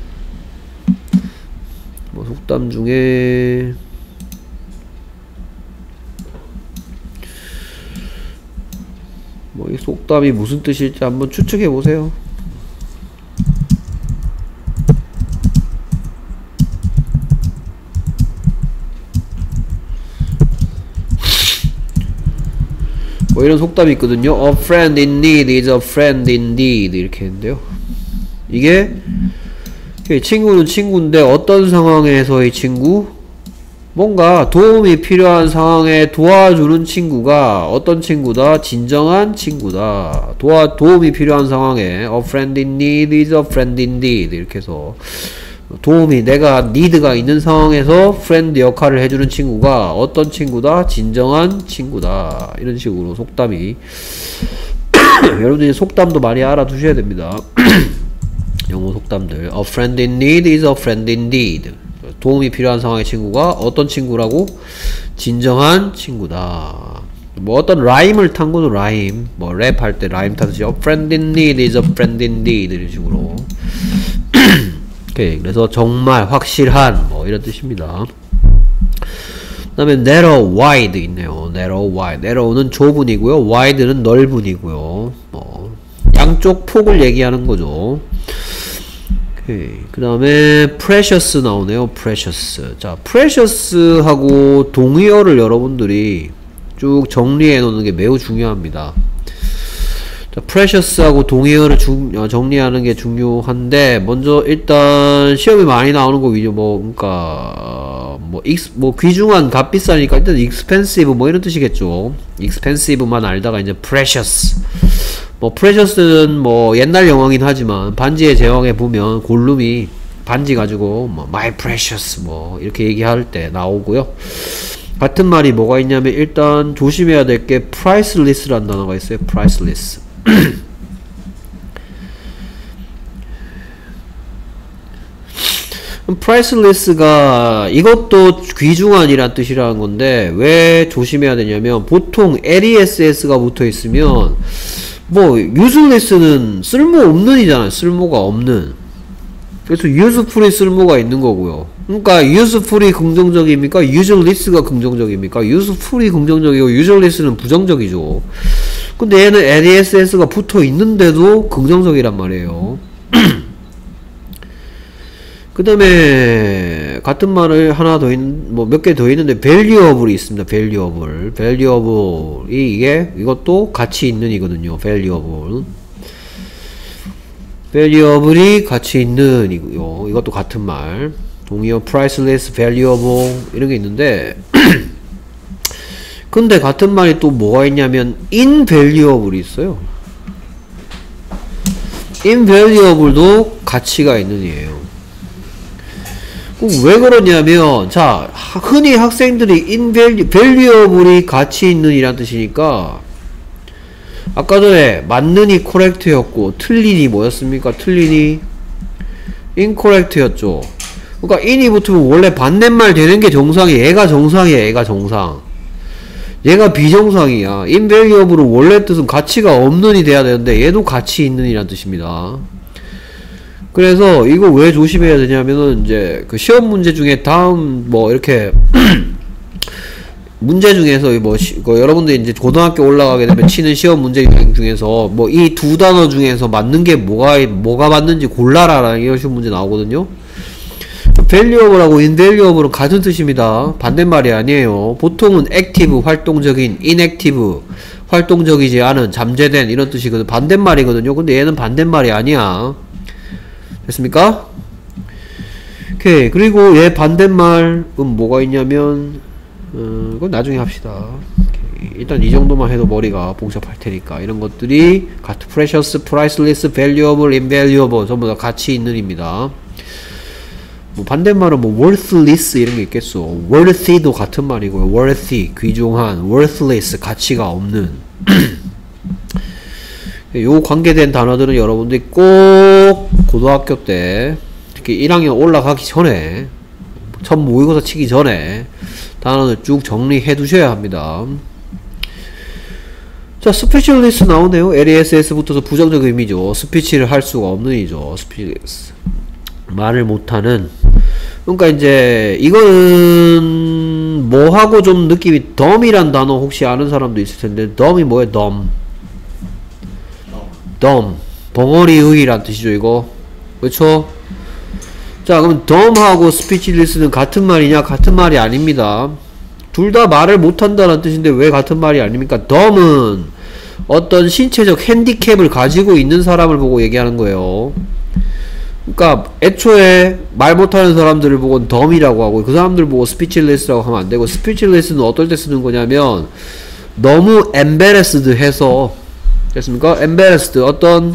뭐 속담 중에 뭐 이 속담이 무슨 뜻일지 한번 추측해 보세요. 뭐 이런 속담이 있거든요. A friend in need is a friend indeed 이렇게 했는데요. 이게 친구는 친구인데 어떤 상황에서의 친구? 뭔가 도움이 필요한 상황에 도와주는 친구가 어떤 친구다? 진정한 친구다. 도움이 필요한 상황에 A friend in need is a friend indeed 이렇게 해서 도움이 내가 니드가 있는 상황에서 프렌드 역할을 해주는 친구가 어떤 친구다? 진정한 친구다. 이런 식으로 속담이 여러분들이 속담도 많이 알아두셔야 됩니다. 영어 속담들. A friend in need is a friend indeed. 도움이 필요한 상황의 친구가 어떤 친구라고? 진정한 친구다. 뭐 어떤 라임을 탄 것도 라임. 뭐 랩할 때 라임 타듯이 A friend in need is a friend indeed 이런 식으로. 오케이. 그래서 정말 확실한 뭐 이런 뜻입니다. 그 다음에 narrow, wide 있네요. narrow, wide. narrow는 좁은이고요. wide는 넓은이고요. 뭐 양쪽 폭을 얘기하는 거죠. 그 다음에 precious 나오네요. precious. 자, precious하고 동의어를 여러분들이 쭉 정리해 놓는 게 매우 중요합니다. 자, precious하고 동의어를 정리하는 게 중요한데, 먼저 일단 시험에 많이 나오는 거 위주 그러니까 뭐 귀중한 값비싸니까 일단 expensive 뭐 이런 뜻이겠죠. expensive만 알다가 이제 precious. 뭐 precious는 뭐 옛날 영어긴 하지만 반지의 제왕에 보면 골룸이 반지 가지고 뭐 my precious 뭐 이렇게 얘기할 때 나오고요. 같은 말이 뭐가 있냐면 일단 조심해야 될 게 priceless라는 단어가 있어요. priceless. priceless가 이것도 귀중한이란 뜻이라는 건데 왜 조심해야 되냐면 보통 less가 붙어 있으면 뭐 useless는 쓸모없는 이잖아요. 쓸모가 없는. 그래서 useful이 쓸모가 있는 거고요. 그러니까 useful이 긍정적입니까? useless가 긍정적입니까? useful이 긍정적이고 useless는 부정적이죠. 근데 얘는 less가 붙어 있는데도 긍정적이란 말이에요. 그 다음에 같은 말을 하나 더 뭐 몇 개 더 있는데 valuable이 있습니다. valuable이 이것도 가치 있는 이거든요. valuable이 가치 있는 이고요. 이것도 같은 말. 동의어 priceless, valuable 이런 게 있는데 근데 같은 말이 또 뭐가 있냐면 invaluable이 있어요. invaluable도 가치가 있는 이에요. 왜 그러냐면 자 흔히 학생들이 valuable이 가치 있는 이란 뜻이니까 아까 전에 맞는이 correct였고 틀린이 뭐였습니까? 틀린이 incorrect였죠. 그러니까 in이 붙으면 원래 반대말 되는 게 정상이에요. 얘가 정상이야. 얘가 정상. 얘가 비정상이야. invaluable은 원래 뜻은 가치가 없는이 돼야 되는데 얘도 가치 있는 이란 뜻입니다. 그래서 이거 왜 조심해야 되냐면은 이제 그 시험 문제 중에 다음 뭐 이렇게 문제 중에서 뭐 여러분들이 이제 고등학교 올라가게 되면 치는 시험 문제 중에서 뭐 이 두 단어 중에서 맞는 게 뭐가 맞는지 골라라 이런 식으로 문제 나오거든요. valuable하고 invaluable은 같은 뜻입니다. 반대말이 아니에요. 보통은 active 활동적인, inactive 활동적이지 않은, 잠재된 이런 뜻이거든. 반대말이거든요. 근데 얘는 반대말이 아니야. 됐습니까? 오케이. 그리고 얘 반대말은 뭐가 있냐면 이건 나중에 합시다. 오케이. 일단 이 정도만 해도 머리가 복잡할 테니까 이런 것들이 같은 precious, priceless, valuable, invaluable 전부 다 가치 있는 입니다. 뭐 반대말은 뭐 worthless 이런 게 있겠어. worthy도 같은 말이고요. worthy 귀중한, worthless 가치가 없는. 요 관계된 단어들은 여러분들이 꼭 고등학교 때 특히 1학년 올라가기 전에 첫 모의고사 치기 전에 단어를 쭉 정리해 두셔야 합니다. 자, specialist 나오네요. LESS 붙어서 부정적 의미죠. 스피치를 할 수가 없는 이죠. specialist 말을 못하는. 그러니까 이제 이거는 뭐하고 좀 느낌이 dumb이란 단어 혹시 아는 사람도 있을 텐데 dumb이 뭐예요? dumb 벙어리의란 뜻이죠. 이거 그렇죠? 자, 그럼 dumb하고 speechless는 같은 말이냐? 같은 말이 아닙니다. 둘 다 말을 못한다는 뜻인데 왜 같은 말이 아닙니까? dumb은 어떤 신체적 핸디캡을 가지고 있는 사람을 보고 얘기하는 거예요. 그러니까 애초에 말 못하는 사람들을 보고 덤이라고 하고 그 사람들 보고 스피치리스라고 하면 안 되고, 스피치리스는 어떨 때 쓰는 거냐면 너무 embarrassed 해서, 됐습니까? embarrassed 어떤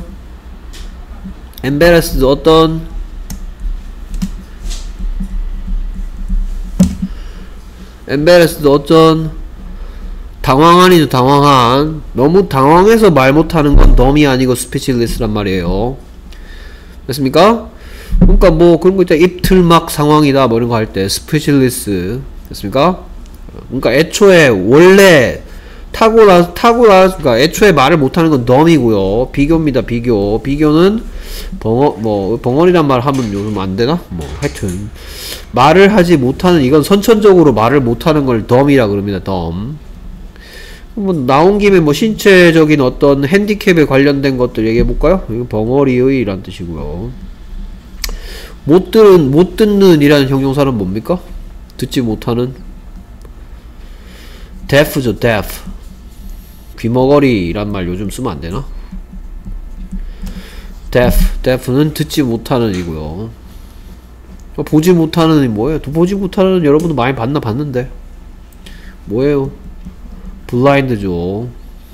당황한이죠. 당황한. 너무 당황해서 말 못하는 건 덤이 아니고 스피치리스란 말이에요. 됐습니까? 그러니까 뭐 그런 거 있잖아. 입틀막 상황이다 뭐 이런 거 할 때 스피치리스. 됐습니까? 그러니까 애초에 원래 그러니까 애초에 말을 못하는 건 덤이고요. 비교입니다. 비교는 벙어리란 말 하면 요즘 안 되나? 뭐 하여튼 말을 하지 못하는, 이건 선천적으로 말을 못하는 걸 덤이라 그럽니다. 덤. 뭐 나온 김에 뭐 신체적인 어떤 핸디캡에 관련된 것들 얘기해 볼까요? 이거 벙어리의 이란 뜻이고요. 못 듣는 이라는 형용사는 뭡니까? 듣지 못하는. deaf죠, deaf. 귀머거리 이란 말 요즘 쓰면 안 되나? deaf는 듣지 못하는 이고요. 보지 못하는 뭐예요? 보지 못하는 여러분도 많이 봤는데 뭐예요? 블라인드죠.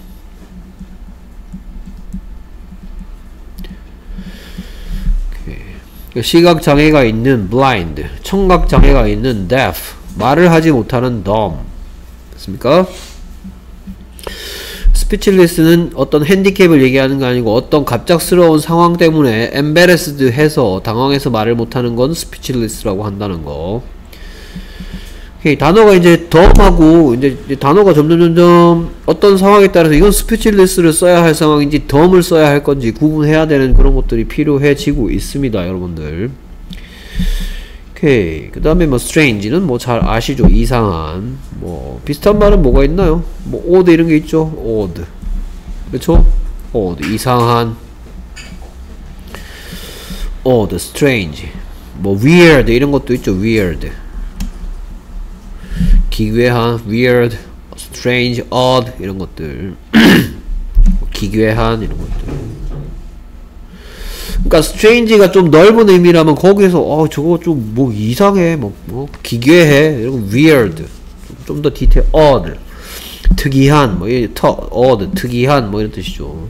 시각장애가 있는 blind, 청각장애가 있는 deaf, 말을 하지 못하는 dumb. 됐습니까? 스피치리스는 어떤 핸디캡을 얘기하는 거 아니고 어떤 갑작스러운 상황 때문에 embarrassed 해서 당황해서 말을 못하는 건 스피치리스라고 한다는 거. 단어가 이제 덤하고 이제 단어가 점점 어떤 상황에 따라서 이건 스피치리스를 써야 할 상황인지 덤을 써야 할 건지 구분해야 되는 그런 것들이 필요해지고 있습니다, 여러분들. 오케이. 그 다음에 뭐 strange는 뭐 잘 아시죠? 이상한. 뭐 비슷한 말은 뭐가 있나요? 뭐 odd 이런 게 있죠? odd. 그쵸? odd. 이상한. odd, strange. 뭐 weird 이런 것도 있죠? weird. 기괴한, weird, strange, odd 이런 것들. 기괴한 이런 것들. 그러니까 strange가 좀 넓은 의미라면 거기에서 저거 좀 뭐 이상해, 뭐 기괴해 이런 거 weird. 좀 더 디테일, odd, 특이한, 뭐 odd, 특이한 뭐 이런 뜻이죠.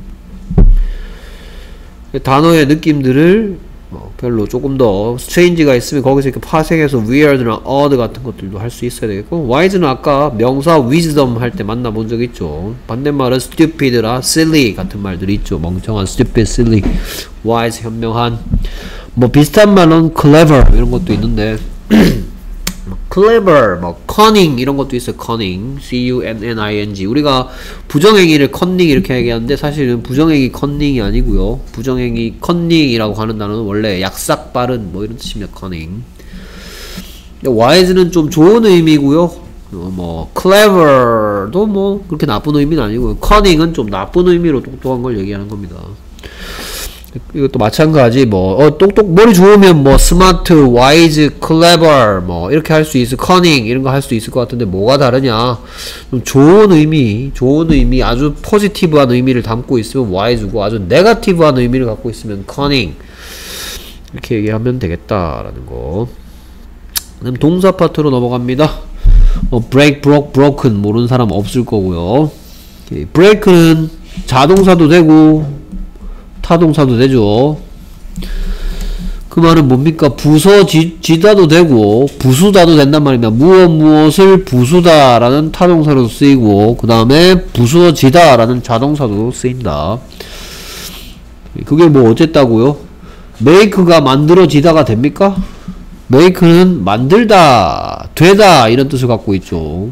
단어의 느낌들을 별로 조금 더 strange가 있으면 거기서 이렇게 파생해서 weird나 odd 같은 것들도 할 수 있어야 되겠고, wise는 아까 명사 wisdom 할 때 만나본 적 있죠. 반대말은 stupid라 silly 같은 말들이 있죠. 멍청한, stupid, silly. wise, 현명한. 뭐 비슷한 말은 clever 이런 것도 있는데 clever, 뭐 cunning 이런 것도 있어요. cunning, c-u-n-n-i-n-g. 우리가 부정행위를 cunning 이렇게 얘기하는데 사실은 부정행위 cunning이 아니고요. 부정행위 cunning이라고 하는 단어는 원래 약삭 빠른 뭐 이런 뜻입니다. cunning. wise는 좀 좋은 의미고요. 뭐 clever도 뭐 그렇게 나쁜 의미는 아니고요. cunning은 좀 나쁜 의미로 똑똑한 걸 얘기하는 겁니다. 이것도 마찬가지. 뭐 머리 좋으면 뭐 스마트, 와이즈, 클레버 뭐 이렇게 할 수 있어. 커닝 이런 거 할 수 있을 것 같은데 뭐가 다르냐? 좀 좋은 의미, 아주 포지티브한 의미를 담고 있으면 와이즈고, 아주 네거티브한 의미를 갖고 있으면 커닝 이렇게 얘기하면 되겠다라는 거. 그다음 동사 파트로 넘어갑니다. break, broke, broken 모르는 사람 없을 거고요. break는 자동사도 되고 타동사도 되죠. 그 말은 뭡니까? 부서지다도 되고 부수다도 된단 말입니다. 무엇을 부수다 라는 타동사로 쓰이고, 그 다음에 부수어지다 라는 자동사도 쓰인다. 그게 뭐 어쨌다고요? make가 만들어지다가 됩니까? make는 만들다, 되다 이런 뜻을 갖고 있죠.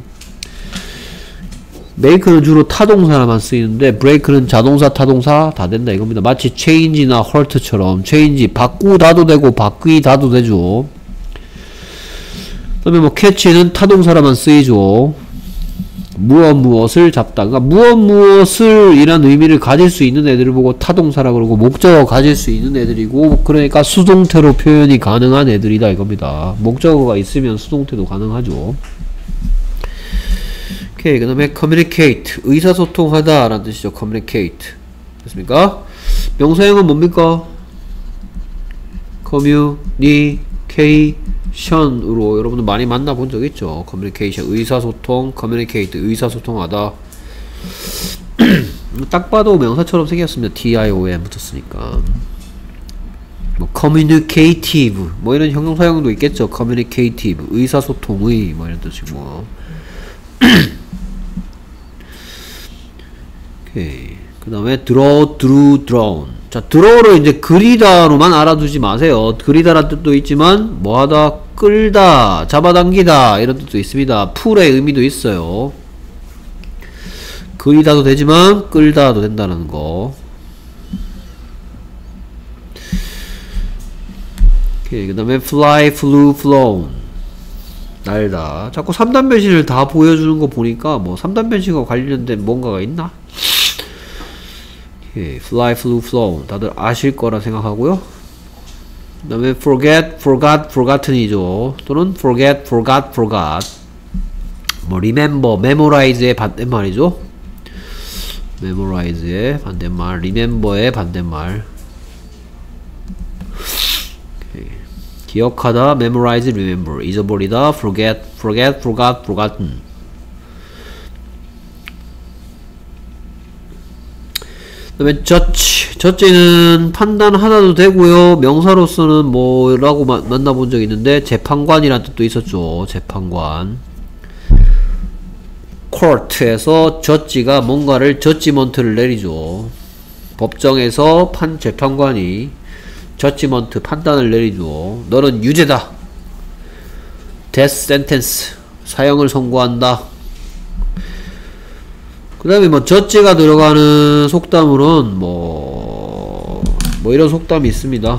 make는 주로 타동사만 쓰이는데 break는 자동사, 타동사 다 된다 이겁니다. 마치 change나 hurt처럼 change 바꾸다도 되고 바뀌다도 되죠. 그 다음에 뭐 catch는 타동사라만 쓰이죠. 무엇을 잡다. 그러니까 무엇을 이란 의미를 가질 수 있는 애들을 보고 타동사라 그러고, 목적어 가질 수 있는 애들이고, 그러니까 수동태로 표현이 가능한 애들이다 이겁니다. 목적어가 있으면 수동태도 가능하죠. 오케이. 그 다음에 communicate 의사소통하다 라는 뜻이죠. communicate 됐습니까? 명사형은 뭡니까? communication으로 여러분들 많이 만나본 적 있죠. communication 의사소통, communicate 의사소통하다. 딱 봐도 명사처럼 생겼습니다. diom 붙었으니까. 뭐 communicative 뭐 이런 형용사형도 있겠죠. communicative 의사소통의 뭐 이런 뜻이고. 오케이. 그 다음에 draw, drew, drawn. 자, draw를 이제 그리다로만 알아두지 마세요. 그리다란 뜻도 있지만 뭐하다, 끌다, 잡아당기다 이런 뜻도 있습니다. pull의 의미도 있어요. 그리다도 되지만 끌다도 된다는 거. 오케이. 그 다음에 fly, flew, flown. 날다. 자꾸 3단 변신을 다 보여주는 거 보니까 뭐 3단 변신과 관련된 뭔가가 있나? 오케이. fly, flew, flown. 다들 아실 거라 생각하고요. 그 다음에 forget, forgot, forgotten이죠. 또는 forget, forgot, forgot. 뭐 remember, memorize의 반대말이죠. memorize의 반대말, remember의 반대말. 오케이. 기억하다, memorize, remember. 잊어버리다, forget, forget, forgot, forgotten. 그 다음에 judge. judge는 판단하다도 되고요. 명사로서는 뭐라고 만나본 적이 있는데 재판관이란 뜻도 있었죠. 재판관. court에서 judge가 뭔가를 judgment를 내리죠. 법정에서 재판관이 judgment 판단을 내리죠. 너는 유죄다. death sentence 사형을 선고한다. 그 다음에 뭐 judge가 들어가는 속담으로는 뭐 이런 속담이 있습니다.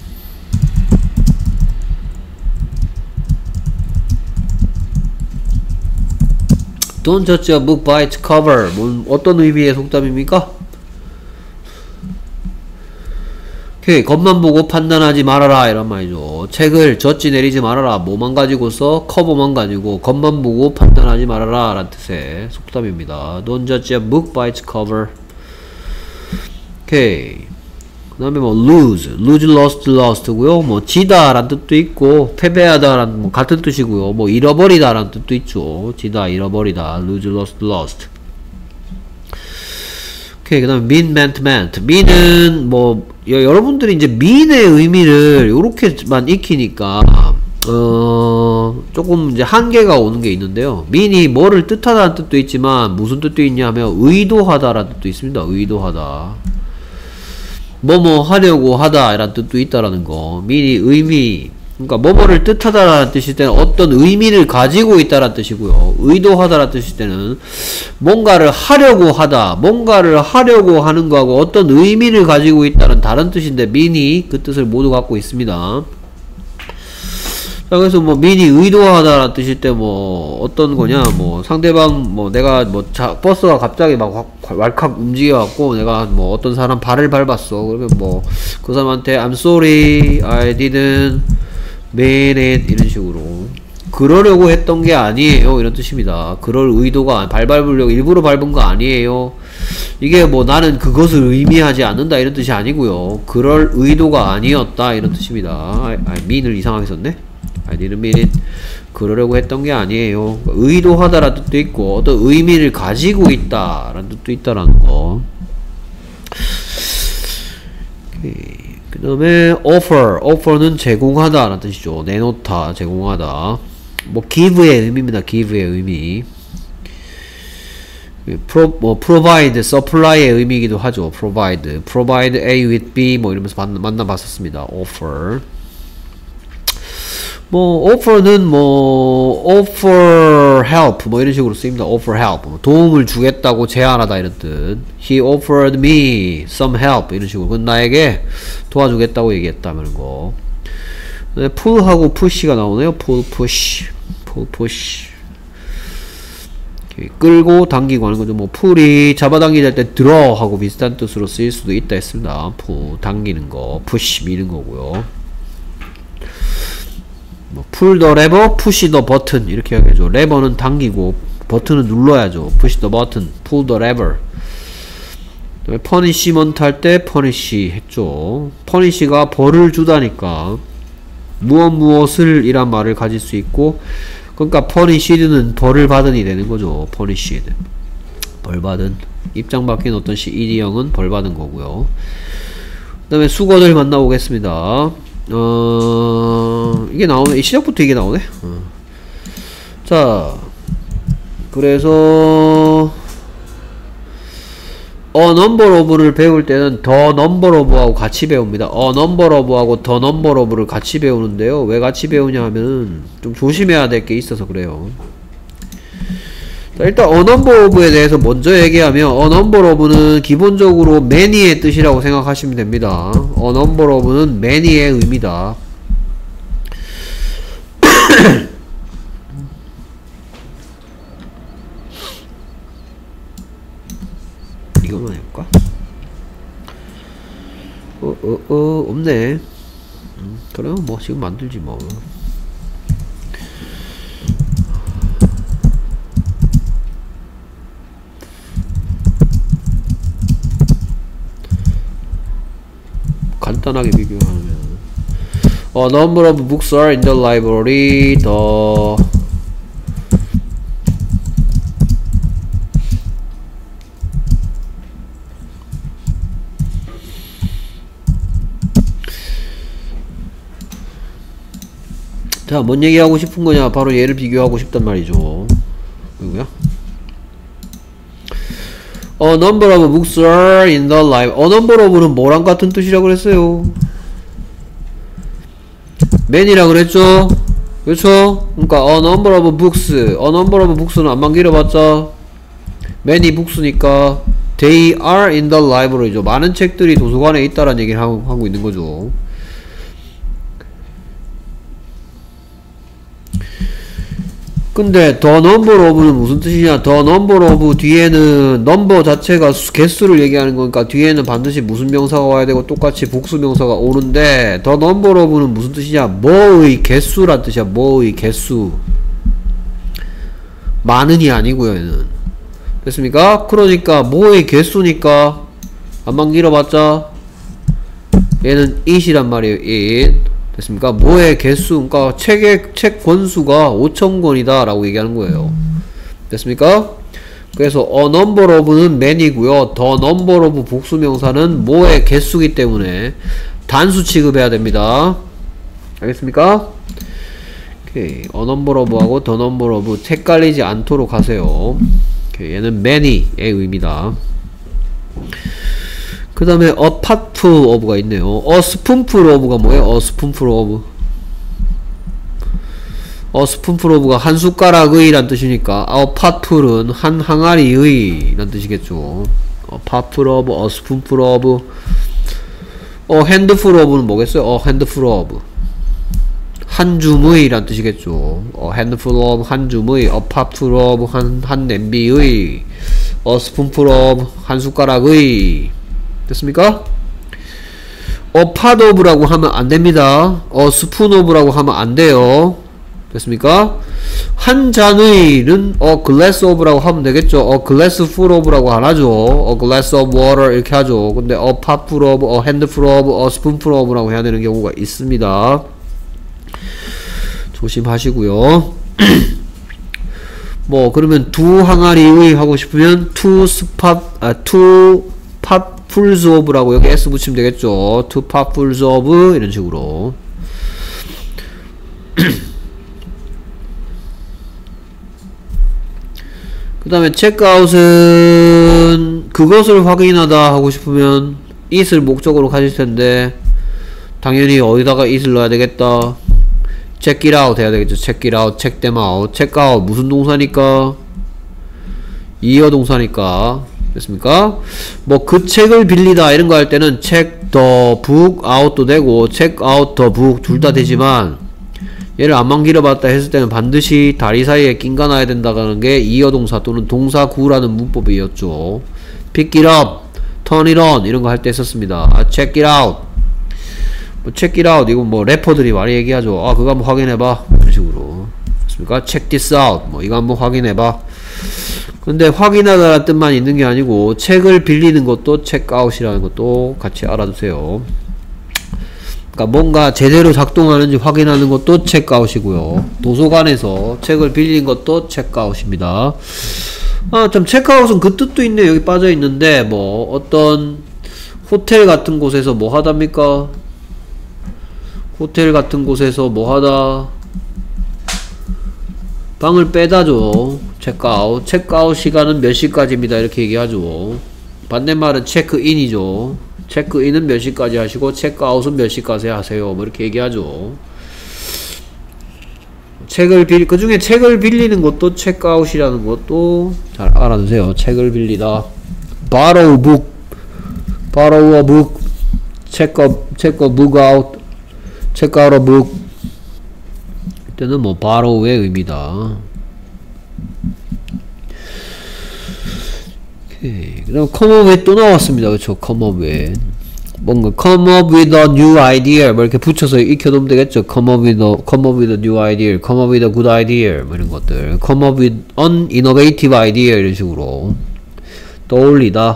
Don't judge a book by its cover. 어떤 의미의 속담입니까? 오케이. 겉만 보고 판단하지 말아라 이런 말이죠. 책을 젖지 내리지 말아라. 뭐만 가지고서 커버만 가지고 겉만 보고 판단하지 말아라 라는 뜻의 속담입니다. Don't judge a book by its cover. 오케이. 그 다음에 뭐 lose, lost 고요. 뭐 지다 라는 뜻도 있고 패배하다 라는 뭐 같은 뜻이고요. 뭐 잃어버리다 라는 뜻도 있죠. 지다, 잃어버리다. lose, lost. 오케이. 그 다음에 meant. mean은 뭐 여러분들이 이제 mean의 의미를 요렇게만 익히니까 조금 이제 한계가 오는 게 있는데요. mean이 뭐를 뜻하다는 뜻도 있지만 무슨 뜻도 있냐 하면 의도하다라는 뜻도 있습니다. 의도하다. 뭐뭐 하려고 하다 이란 뜻도 있다라는 거. mean이 의미, 그러니까 뭐뭐를 뜻하다라는 뜻일 때는 어떤 의미를 가지고 있다라는 뜻이고요. 의도하다라는 뜻일 때는 뭔가를 하려고 하다, 뭔가를 하려고 하는 거하고 어떤 의미를 가지고 있다는 다른 뜻인데 mean이 그 뜻을 모두 갖고 있습니다. 자, 그래서 뭐 mean이 의도하다라는 뜻일 때 뭐 어떤 거냐, 뭐 상대방 뭐 내가 뭐 버스가 갑자기 막 왈칵 움직여갖고 내가 뭐 어떤 사람 발을 밟았어. 그러면 뭐 그 사람한테 I'm sorry, I didn't mean it 이런 식으로 그러려고 했던 게 아니에요 이런 뜻입니다. 그럴 의도가 발 밟으려고 일부러 밟은 거 아니에요. 이게 뭐 나는 그것을 의미하지 않는다 이런 뜻이 아니고요. 그럴 의도가 아니었다 이런 뜻입니다. mean을 이상하게 썼네. I didn't mean it. 그러려고 했던 게 아니에요. 의도하다라는 뜻도 있고 어떤 의미를 가지고 있다 라는 뜻도 있다라는 거. 그 다음에 offer는 제공하다 라는 뜻이죠. 내놓다, 제공하다. 뭐 give의 의미입니다. give의 의미. provide, supply의 의미이기도 하죠. provide A with B 뭐 이러면서 만나봤었습니다. offer. 뭐 offer는 뭐 offer help 뭐 이런 식으로 쓰입니다. offer help 도움을 주겠다고 제안하다 이런 뜻. He offered me some help 이런 식으로. 그건 나에게 도와주겠다고 얘기했다는 거. pull하고 push가 나오네요. pull, push. 끌고 당기고 하는 거죠. 뭐 pull이 잡아당기다 때 draw하고 비슷한 뜻으로 쓰일 수도 있다 했습니다. pull 당기는 거, push 미는 거고요. 뭐 pull the lever, push the button 이렇게 하겠죠. 레버는 당기고 버튼을 눌러야죠. push the button, pull the lever. punishment 할 때 punish 했죠. punish가 벌을 주다니까 무엇을 이란 말을 가질 수 있고, 그러니까 punished는 벌을 받은이 되는 거죠. punished, 벌 받은. 입장 바뀐 어떤 ed형은 벌 받은 거고요. 그 다음에 수거들 만나보겠습니다. 이게 나오네. 시작부터 이게 나오네. 자, 그래서 a number of를 배울 때는 the number of하고 같이 배웁니다. a number of하고 the number of를 같이 배우는데요. 왜 같이 배우냐 하면 좀 조심해야 될 게 있어서 그래요. 자, 일단 a number of에 대해서 먼저 얘기하면 a number of는 기본적으로 many의 뜻이라고 생각하시면 됩니다. a number of는 many의 의미다. 이거만 해볼까? 없네. 그럼 뭐 지금 만들지 뭐. 간단하게 비교하면 a number of books are in the library. 자, 뭔 얘기하고 싶은 거냐? 바로 얘를 비교하고 싶단 말이죠. 누구야? A number of books are in the library. A number of는 뭐랑 같은 뜻이라고 그랬어요? many라 그랬죠? 그렇죠? 그러니까 a number of books, a number of books는 안만 길어봤자 many books니까 they are in the library죠. 많은 책들이 도서관에 있다라는 얘기를 하고 있는 거죠. 근데 the number of는 무슨 뜻이냐? the number of 뒤에는 number 자체가 개수를 얘기하는 거니까 뒤에는 반드시 무슨 명사가 와야 되고 똑같이 복수 명사가 오는데 the number of는 무슨 뜻이냐? 뭐의 개수란 뜻이야. 뭐의 개수. 많은이 아니고요, 얘는. 됐습니까? 그러니까 뭐의 개수니까 안만 길어봤자 얘는 it이란 말이에요. it. 됐습니까? 뭐의 개수, 그러니까 책 권수가 5,000권이다 라고 얘기하는 거예요. 됐습니까? 그래서 a number of는 many고요. the number of 복수명사는 뭐의 개수기 때문에 단수 취급해야 됩니다. 알겠습니까? 오케이. a number of하고 the number of 헷갈리지 않도록 하세요. 오케이. 얘는 many의 의미다. 그 다음에 a potful of가 있네요. a spoonful of가 뭐예요? a spoonful of. a spoonful of가 한 숟가락의 란 뜻이니까 a potful은 한 항아리의 란 뜻이겠죠. a potful of, a spoonful of. a handful of는 뭐겠어요? a handful of. 한 줌의 란 뜻이겠죠. a handful of, 한 줌의. a potful of, 한 냄비의. a spoonful of, 한 숟가락의. 됐습니까? a pot of라고 하면 안됩니다. a spoon of라고 하면 안돼요. 됐습니까? 한 잔의는 a glass of라고 하면 되겠죠. a glass full of라고 안하죠. a glass of water 이렇게 하죠. 근데 a pot full of, a handful of, a spoonful of라고 해야 되는 경우가 있습니다. 조심하시고요. 뭐 그러면 두 항아리의 하고 싶으면 two potfuls of라고 여기 s 붙이면 되겠죠. two potfuls of 이런 식으로. 그 다음에 checkout은 그것을 확인하다 하고 싶으면 it을 목적으로 가질 텐데 당연히 어디다가 it을 넣어야 되겠다. check it out 해야 되겠죠. check it out, check them out. check out 무슨 동사니까? 이어 동사니까. 됐습니까? 뭐 그 책을 빌리다 이런 거 할 때는 check the book out도 되고 check out the book 둘 다 되지만 얘를 안만 길어봤다 했을 때는 반드시 다리 사이에 낀가 놔야 된다는 게 이어 동사 또는 동사 구라는 문법이었죠. pick it up, turn it on 이런 거 할 때 썼습니다. check it out. 뭐 check it out 이거 뭐 래퍼들이 많이 얘기하죠. 그거 한번 확인해봐 이런 식으로. 됐습니까? check this out 뭐 이거 한번 확인해봐. 근데 확인하다라는 뜻만 있는 게 아니고 책을 빌리는 것도 체크아웃이라는 것도 같이 알아두세요. 그러니까 뭔가 제대로 작동하는지 확인하는 것도 체크아웃이고요. 도서관에서 책을 빌린 것도 체크아웃입니다. 아, 참 체크아웃은 그 뜻도 있네. 여기 빠져 있는데 뭐 어떤 호텔 같은 곳에서 뭐 하답니까? 호텔 같은 곳에서 뭐 하다? 방을 빼다죠. 체크아웃. 체크아웃 시간은 몇 시까지입니다. 이렇게 얘기하죠. 반대말은 체크인이죠. 체크인은 몇 시까지 하시고 체크아웃은 몇 시까지 하세요. 뭐 이렇게 얘기하죠. 그 중에 책을 빌리는 것도 체크아웃이라는 것도 잘 알아두세요. 책을 빌리다. borrow book, borrow a book, check a book out, check out a book. 이때는 뭐 borrow의 의미다. 오케이. 그다음 come up with 또 나왔습니다. 그쵸? come up with. 뭔가 come up with a new idea 뭐 이렇게 붙여서 익혀놓으면 되겠죠. come up with a new idea, come up with a good idea 뭐 이런 것들. come up with an innovative idea 이런 식으로 떠올리다.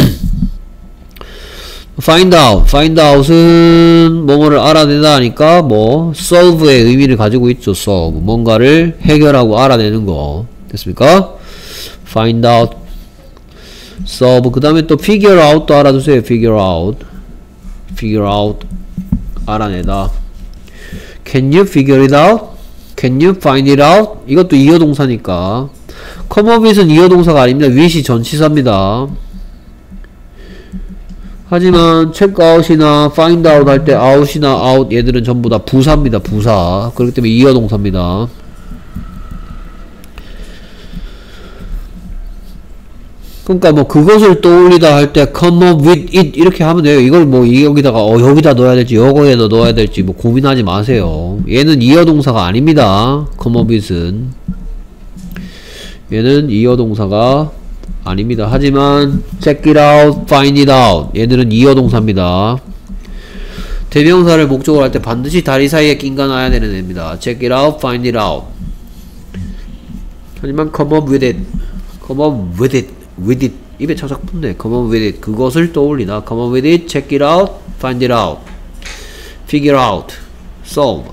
find out은 뭐뭐를 알아내다 하니까 뭐 solve의 의미를 가지고 있죠. solve 뭔가를 해결하고 알아내는 거 됐습니까? find out, solve. 그 다음에 또 figure out도 알아두세요. figure out 알아내다. can you figure it out? can you find it out? 이것도 이어동사니까 come up with은 이어동사가 아닙니다. with이 전치사입니다. 하지만 check out이나 find out 할 때 out이나 out 얘들은 전부 다 부사입니다. 부사. 그렇기 때문에 이어동사입니다. 그러니까 뭐 그것을 떠올리다 할 때 come up with it 이렇게 하면 돼요. 이걸 뭐 여기다가 여기다 넣어야 될지 여거에다 넣어야 될지 뭐 고민하지 마세요. 얘는 이어동사가 아닙니다. come up with은 얘는 이어동사가 아닙니다. 하지만 check it out, find it out 얘들은 이어동사입니다. 대명사를 목적으로 할 때 반드시 다리 사이에 낀가 놔야 되는 애입니다. check it out, find it out. 하지만 come up with it, come up with it, with it 입에 착착 붙네. come up with it 그것을 떠올리다. come up with it, check it out, find it out, figure out, solve.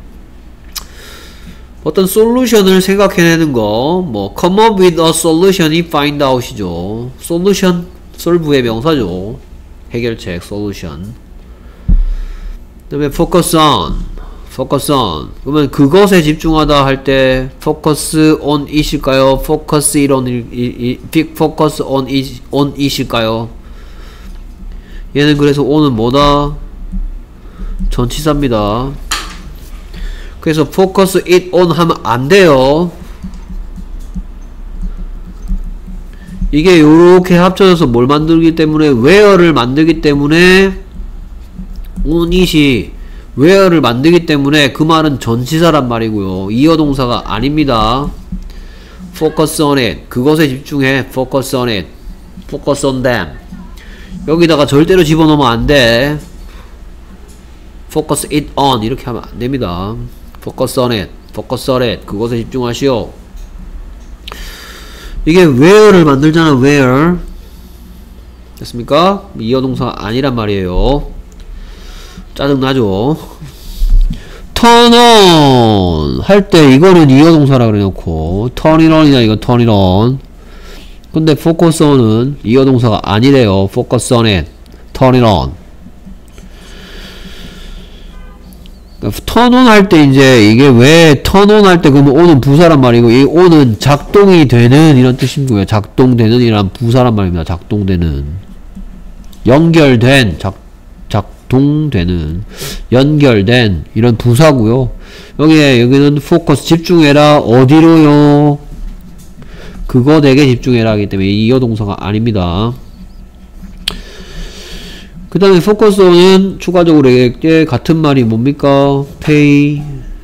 어떤 솔루션을 생각해내는 거, 뭐 come up with a solution이 find out이죠. solution, solve의 명사죠. 해결책, solution. 그 다음에 focus on. 그러면 그것에 집중하다 할 때 focus on it일까요? focus on it일까요? 얘는 그래서 on은 뭐다? 전치사입니다. 그래서 focus it on 하면 안 돼요. 이게 요렇게 합쳐져서 뭘 만들기 때문에 where를 만들기 때문에 on it이 where를 만들기 때문에 그 말은 전치사란 말이고요. 이어동사가 아닙니다. focus on it 그것에 집중해. focus on it, focus on them. 여기다가 절대로 집어넣으면 안 돼. focus it on 이렇게 하면 안 됩니다. focus on it, focus on it 그것에 집중하시오. 이게 where를 만들잖아. where 됐습니까? 이어동사가 아니란 말이에요. 짜증나죠? turn on 할 때 이거는 이어동사라 그래놓고 turn it on이나 이건 turn it on. 근데 focus on은 이어동사가 아니래요. focus on it, turn it on. turn on 할 때 이제 이게 왜 turn on 할 때 그러면 on은 부사란 말이고 이 on은 작동이 되는 이런 뜻이고요. 작동되는 이란 부사란 말입니다. 작동되는 연결된 작동되는 연결된 이런 부사고요. 여기는 focus 집중해라. 어디로요? 그것에게 집중해라 하기 때문에 이어동사가 아닙니다. 그 다음에 focus on은 추가적으로 얘기할 같은 말이 뭡니까? pay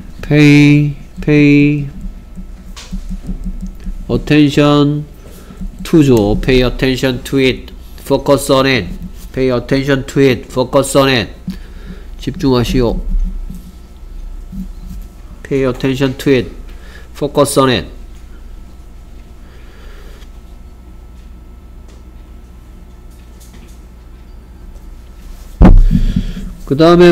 attention to죠. pay attention to it, focus on it, pay attention to it, focus on it. 집중하시오. pay attention to it, focus on it. 그 다음에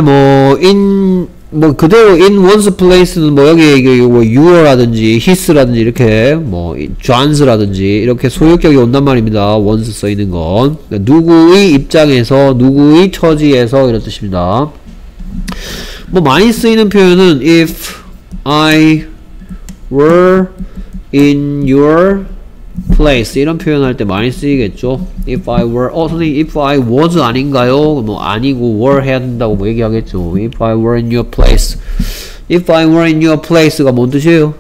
그대로 in one's place는 뭐 여기 뭐 you라든지 his라든지 이렇게 뭐 Johns라든지 이렇게 소유격이 온단 말입니다. once 써있는 건 누구의 입장에서 누구의 처지에서 이런 뜻입니다. 뭐 많이 쓰이는 표현은 if I were in your place 이런 표현할 때 많이 쓰이겠죠. if I were 선생님 if I was 아닌가요? 뭐 아니고 were 해야 된다고 뭐 얘기하겠죠. if I were in your place if I were in your place가 뭔 뜻이에요?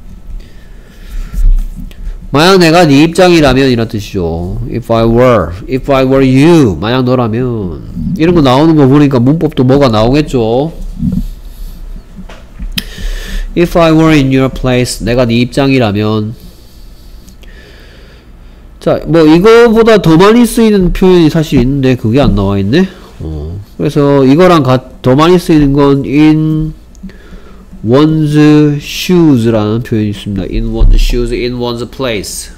만약 내가 네 입장이라면 이런 뜻이죠. if I were you 만약 너라면 이런 거 나오는 거 보니까 문법도 뭐가 나오겠죠. if I were in your place 내가 네 입장이라면 자, 뭐 이거보다 더 많이 쓰이는 표현이 사실 있는데 그게 안 나와 있네. 그래서 이거랑 더 많이 쓰이는 건 in one's shoes라는 표현이 있습니다. in one's shoes, in one's place.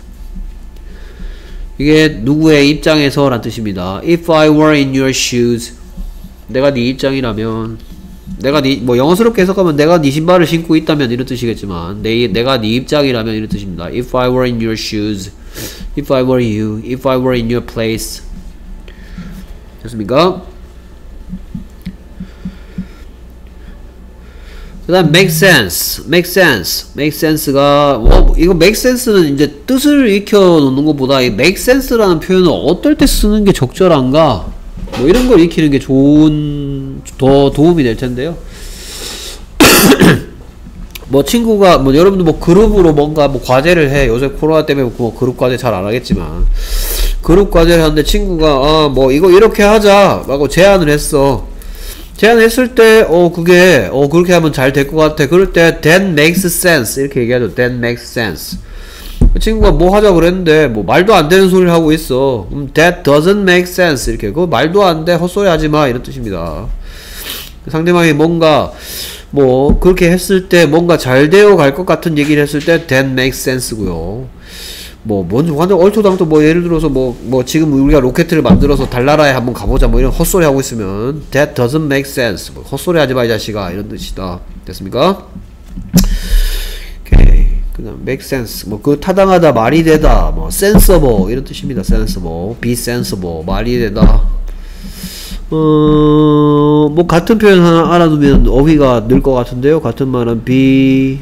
이게 누구의 입장에서 란 뜻입니다. if I were in your shoes 내가 네 입장이라면 내가 네 뭐 영어스럽게 해석하면 내가 네 신발을 신고 있다면 이런 뜻이겠지만 내가 네 입장이라면 이런 뜻입니다. if I were in your shoes if I were you, if I were in your place. 됐습니까? 그 다음 make sense가 이거 make sense는 이제 뜻을 익혀 놓는 것보다 이 make sense라는 표현을 어떨 때 쓰는 게 적절한가 뭐 이런 걸 익히는 게 더 도움이 될 텐데요. 뭐 친구가 뭐 여러분도 뭐 그룹으로 뭔가 뭐 과제를 해. 요새 코로나 때문에 뭐 그룹 과제 잘 안 하겠지만 그룹 과제를 하는데 친구가 뭐 이거 이렇게 하자 라고 제안을 했어. 제안했을 때 그게 그렇게 하면 잘 될 것 같아. 그럴 때 that makes sense 이렇게 얘기하죠. that makes sense. 친구가 뭐 하자 그랬는데 뭐 말도 안 되는 소리를 하고 있어. that doesn't make sense 이렇게 그거 말도 안 돼 헛소리 하지마 이런 뜻입니다. 상대방이 뭔가 뭐 그렇게 했을 때 뭔가 잘 되어 갈 것 같은 얘기를 했을 때 that makes sense고요. 뭐 뭔지 완전 얼토당토 뭐 예를 들어서 뭐 지금 우리가 로켓을 만들어서 달나라에 한번 가보자 뭐 이런 헛소리 하고 있으면 that doesn't make sense 뭐 헛소리 하지 마 이 자식아 이런 뜻이다. 됐습니까? 오케이. 그다음 make sense 뭐 그 타당하다 말이 되다 뭐 sensible 이런 뜻입니다. sensible be sensible 말이 되다. 뭐 같은 표현 하나 알아두면 어휘가 늘 것 같은데요. 같은 말은 be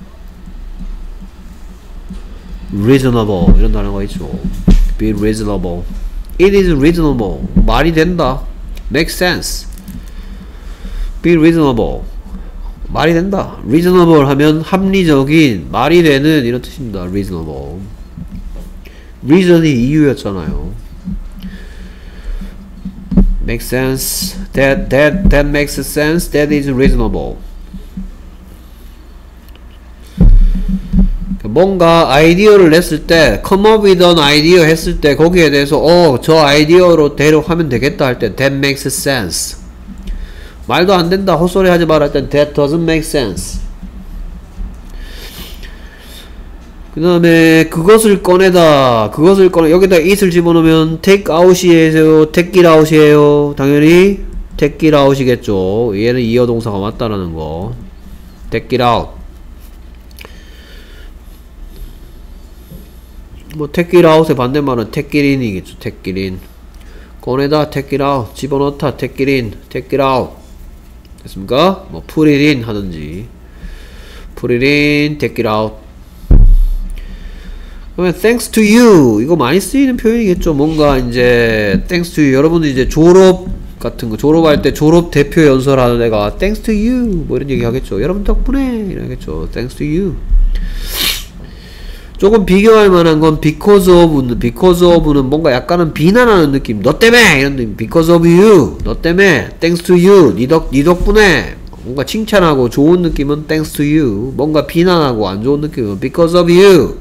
reasonable 이런 단어가 있죠. be reasonable it is reasonable 말이 된다. make sense be reasonable 말이 된다. reasonable 하면 합리적인 말이 되는 이런 뜻입니다. reasonable reason이 이유였잖아요. make sense that makes sense that is reasonable. 뭔가 아이디어를 냈을 때 come up with an idea 했을 때 거기에 대해서 저 아이디어로 대로 하면 되겠다 할 때 that makes sense. 말도 안 된다 헛소리 하지 마라 할 때 that doesn't make sense. 그 다음에 그것을 꺼내다 여기다 it을 집어넣으면 take out이에요 take it out이에요. 당연히 take it out이겠죠. 얘는 이어동사가 맞다라는 거. take it out 뭐 take it out의 반대말은 take it in이겠죠. take it in 꺼내다 take it out 집어넣다 take it in take it out 됐습니까? 뭐 put it in 하든지 put it in take it out. 그러면 thanks to you 이거 많이 쓰이는 표현이겠죠. 뭔가 이제 thanks to you 여러분들 이제 졸업 같은 거 졸업할 때 졸업 대표 연설하는 애가 thanks to you 뭐 이런 얘기 하겠죠. 여러분 덕분에 이러겠죠. thanks to you. 조금 비교할 만한 건 because of는 뭔가 약간은 비난하는 느낌. 너 때문에 이런 느낌. because of you 너 때문에 thanks to you 니 덕분에 뭔가 칭찬하고 좋은 느낌은 thanks to you 뭔가 비난하고 안 좋은 느낌은 because of you.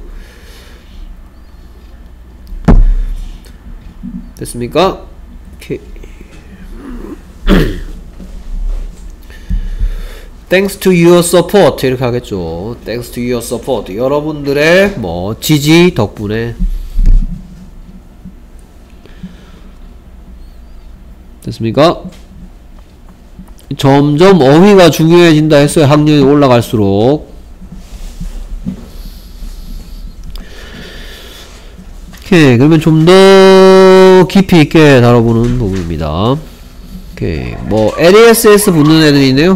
됐습니까? 오케이. Thanks to your support 이렇게 하겠죠. Thanks to your support 여러분들의 뭐 지지 덕분에. 됐습니까? 점점 어휘가 중요해진다 했어요. 학년이 올라갈수록. 오케이, 그러면 좀 더 깊이 있게 다뤄보는 부분입니다. 오케이, 뭐 LESS 붙는 애들이 있네요.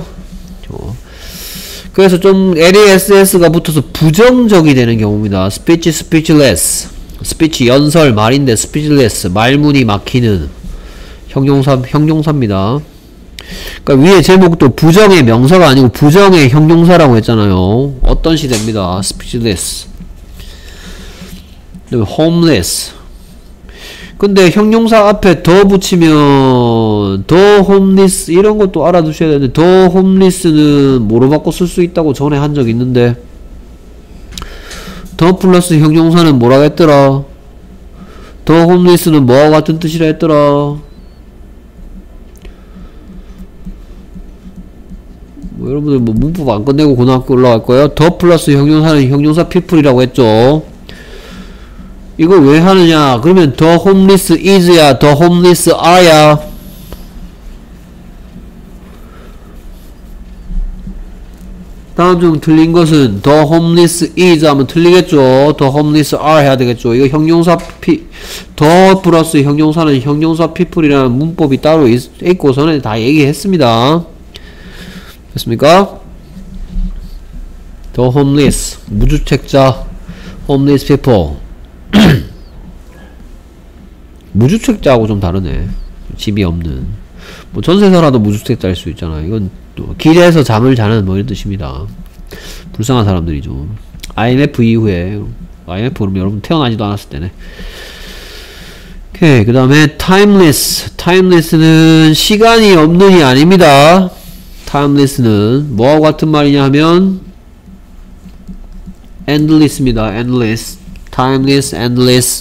그래서 좀 LESS가 붙어서 부정적이 되는 경우입니다. speech, speechless. speech 연설 말인데 speechless 말문이 막히는 형용사입니다. 그러니까 위에 제목도 부정의 명사가 아니고 부정의 형용사라고 했잖아요. 어떤 시대입니다. speechless. homeless. 근데 형용사 앞에 더 붙이면 더 homeless 이런 것도 알아두셔야 되는데 더 homeless는 뭐로 바꿔 쓸 수 있다고 전에 한 적 있는데 더 플러스 형용사는 뭐라고 했더라? 더 homeless는 뭐와 같은 뜻이라 했더라? 뭐 여러분들 뭐 문법 안 끝내고 고등학교 올라갈 거예요? 더 플러스 형용사는 형용사 people이라고 했죠. 이거 왜 하느냐? 그러면 the homeless is야, the homeless are야. 다음 중 틀린 것은 the homeless is 하면 틀리겠죠. the homeless are 해야 되겠죠. 이거 형용사 the 플러스 형용사는 형용사 people이라는 문법이 따로 있고 전에 다 얘기했습니다. 됐습니까? the homeless 무주택자 homeless people 무주택자하고 좀 다르네. 집이 없는 뭐 전세서라도 무주택자일 수 있잖아. 이건 또 길에서 잠을 자는 뭐 이런 뜻입니다. 불쌍한 사람들이죠. IMF 이후에 IMF 그럼 여러분 태어나지도 않았을 때네. 오케이, 그 다음에 timeless. timeless는 시간이 없는이 아닙니다. timeless는 뭐하고 같은 말이냐 하면 endless입니다. endless. timeless, endless.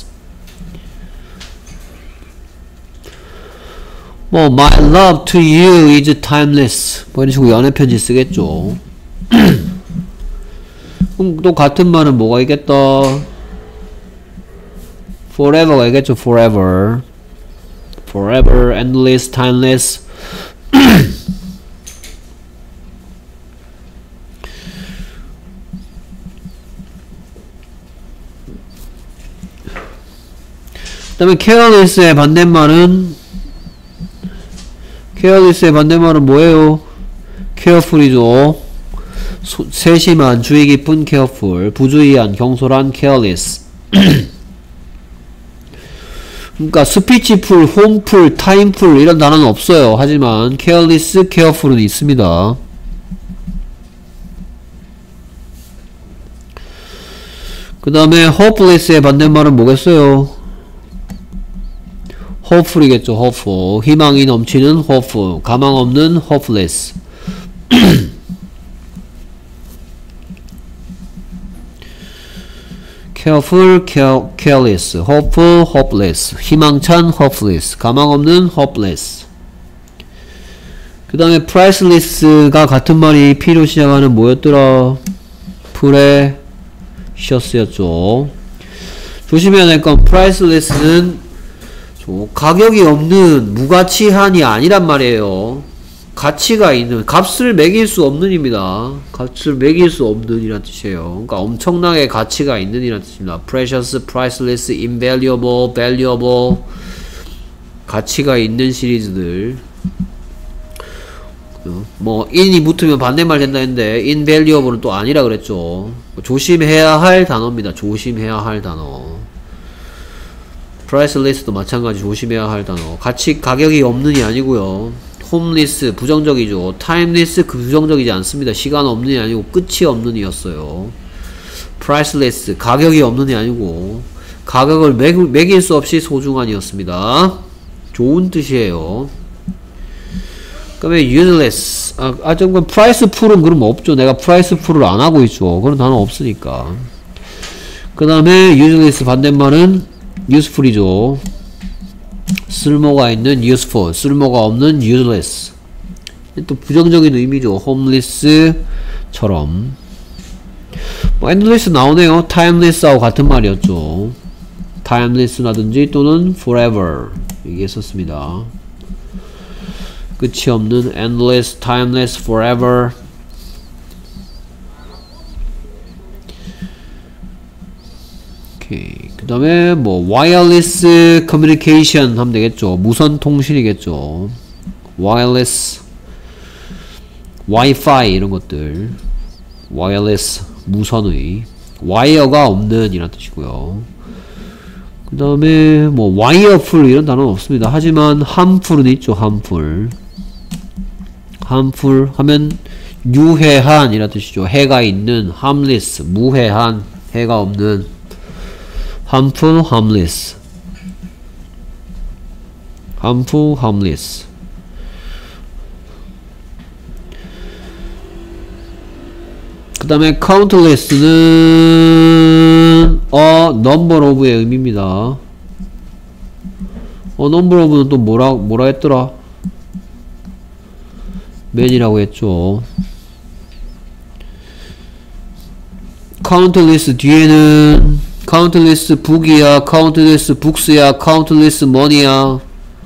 뭐 my love to you is timeless 뭐 이런 식으로 연애편지 쓰겠죠. 그럼 또 같은 말은 뭐가 있겠다? forever가 있겠죠. forever, forever, endless, timeless. 그 다음에 careless의 반대말은 careless의 반대말은 뭐예요? careful이죠. 세심한, 주의 깊은 careful, 부주의한, 경솔한 careless. 그러니까 speechful, homeful, timeful 이런 단어는 없어요. 하지만 careless, careful은 있습니다. 그 다음에 hopeless의 반대말은 뭐겠어요? hopeful이겠죠. hopeful. 희망이 넘치는 hopeful. 가망 없는 hopeless. careful, careless. hopeful, hopeless. 희망찬 hopeless. 가망 없는 hopeless. 그 다음에 priceless가 같은 말이 P로 시작하는 뭐였더라? precious였죠. 조심해야 될 건 priceless는 가격이 없는 무가치한이 아니란 말이에요. 가치가 있는, 값을 매길 수 없는 입니다. 값을 매길 수 없는 이란 뜻이에요. 그러니까 엄청나게 가치가 있는 이란 뜻입니다. precious, priceless, invaluable, valuable 가치가 있는 시리즈들. 뭐 in이 붙으면 반대말 된다 했는데 invaluable은 또 아니라 그랬죠. 조심해야 할 단어입니다. 조심해야 할 단어. priceless도 마찬가지 조심해야 할 단어. 가격이 없는이 아니고요. homeless 부정적이죠. timeless 부정적이지 않습니다. 시간 없는이 아니고 끝이 없는이었어요. priceless 가격이 없는이 아니고 가격을 매길 수 없이 소중한이었습니다. 좋은 뜻이에요. 그 다음에 useless 잠깐 price풀은 그럼 없죠. 내가 price풀을 안 하고 있죠. 그런 단어 없으니까. 그 다음에 useless 반대말은 useful이죠. 쓸모가 있는 useful, 쓸모가 없는 useless. 또 부정적인 의미죠. homeless처럼. 뭐 endless 나오네요. timeless하고 같은 말이었죠. timeless라든지 또는 forever 얘기했었습니다. 끝이 없는 endless, timeless, forever. 오케이. 그 다음에 뭐 wireless communication 하면 되겠죠. 무선 통신이겠죠. wireless, wifi 이런 것들. wireless 무선의 와이어가 없는 이란 뜻이고요. 그 다음에 뭐 wireful 이런 단어는 없습니다. 하지만 harmful은 있죠. harmful 하면 유해한 이란 뜻이죠. 해가 있는. harmless 무해한, 해가 없는. harmful, harmless. harmful, harmless. 그 다음에 countless는 a number of의 의미입니다. number of는 또 뭐라 했더라? man이라고 했죠. countless 뒤에는 countless book이야, countless books야, countless money야.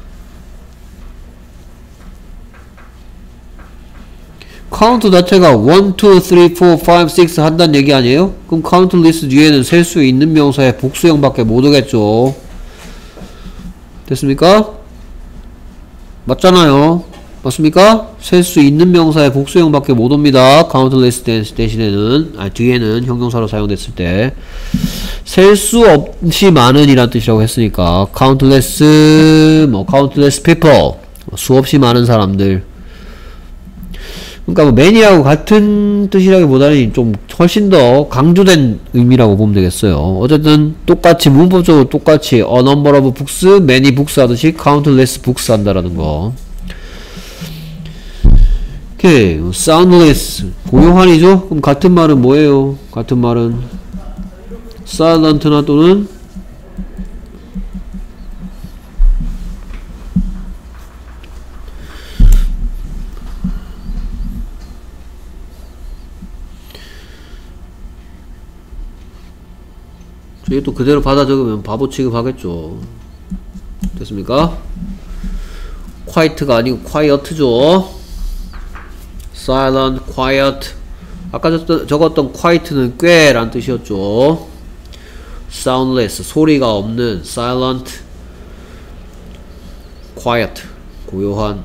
카운트 자체가 1, 2, 3, 4, 5, 6 한다는 얘기 아니에요? 그럼 countless 뒤에는 셀 수 있는 명사의 복수형밖에 못 오겠죠. 됐습니까? 맞잖아요. 맞습니까? 셀 수 있는 명사의 복수형밖에 못 옵니다. countless 대신에는, 뒤에는 형용사로 사용됐을 때. 셀 수 없이 많은 이란 뜻이라고 했으니까 countless, countless people, 수없이 많은 사람들. 그러니까 뭐 many하고 같은 뜻이라기보다는 좀 훨씬 더 강조된 의미라고 보면 되겠어요. 어쨌든 똑같이 문법적으로 똑같이 a number of books, many books 하듯이 countless books 한다라는 거. 오케이. soundless 고요한이죠? 그럼 같은 말은 뭐예요? 같은 말은 silent나 또는 이게 또 그대로 받아 적으면 바보 취급하겠죠. 됐습니까? quiet가 아니고 quiet죠. silent, quiet. 아까 적었던 quiet는 꽤 란 뜻이었죠. soundless, 소리가 없는. silent, quiet, 고요한.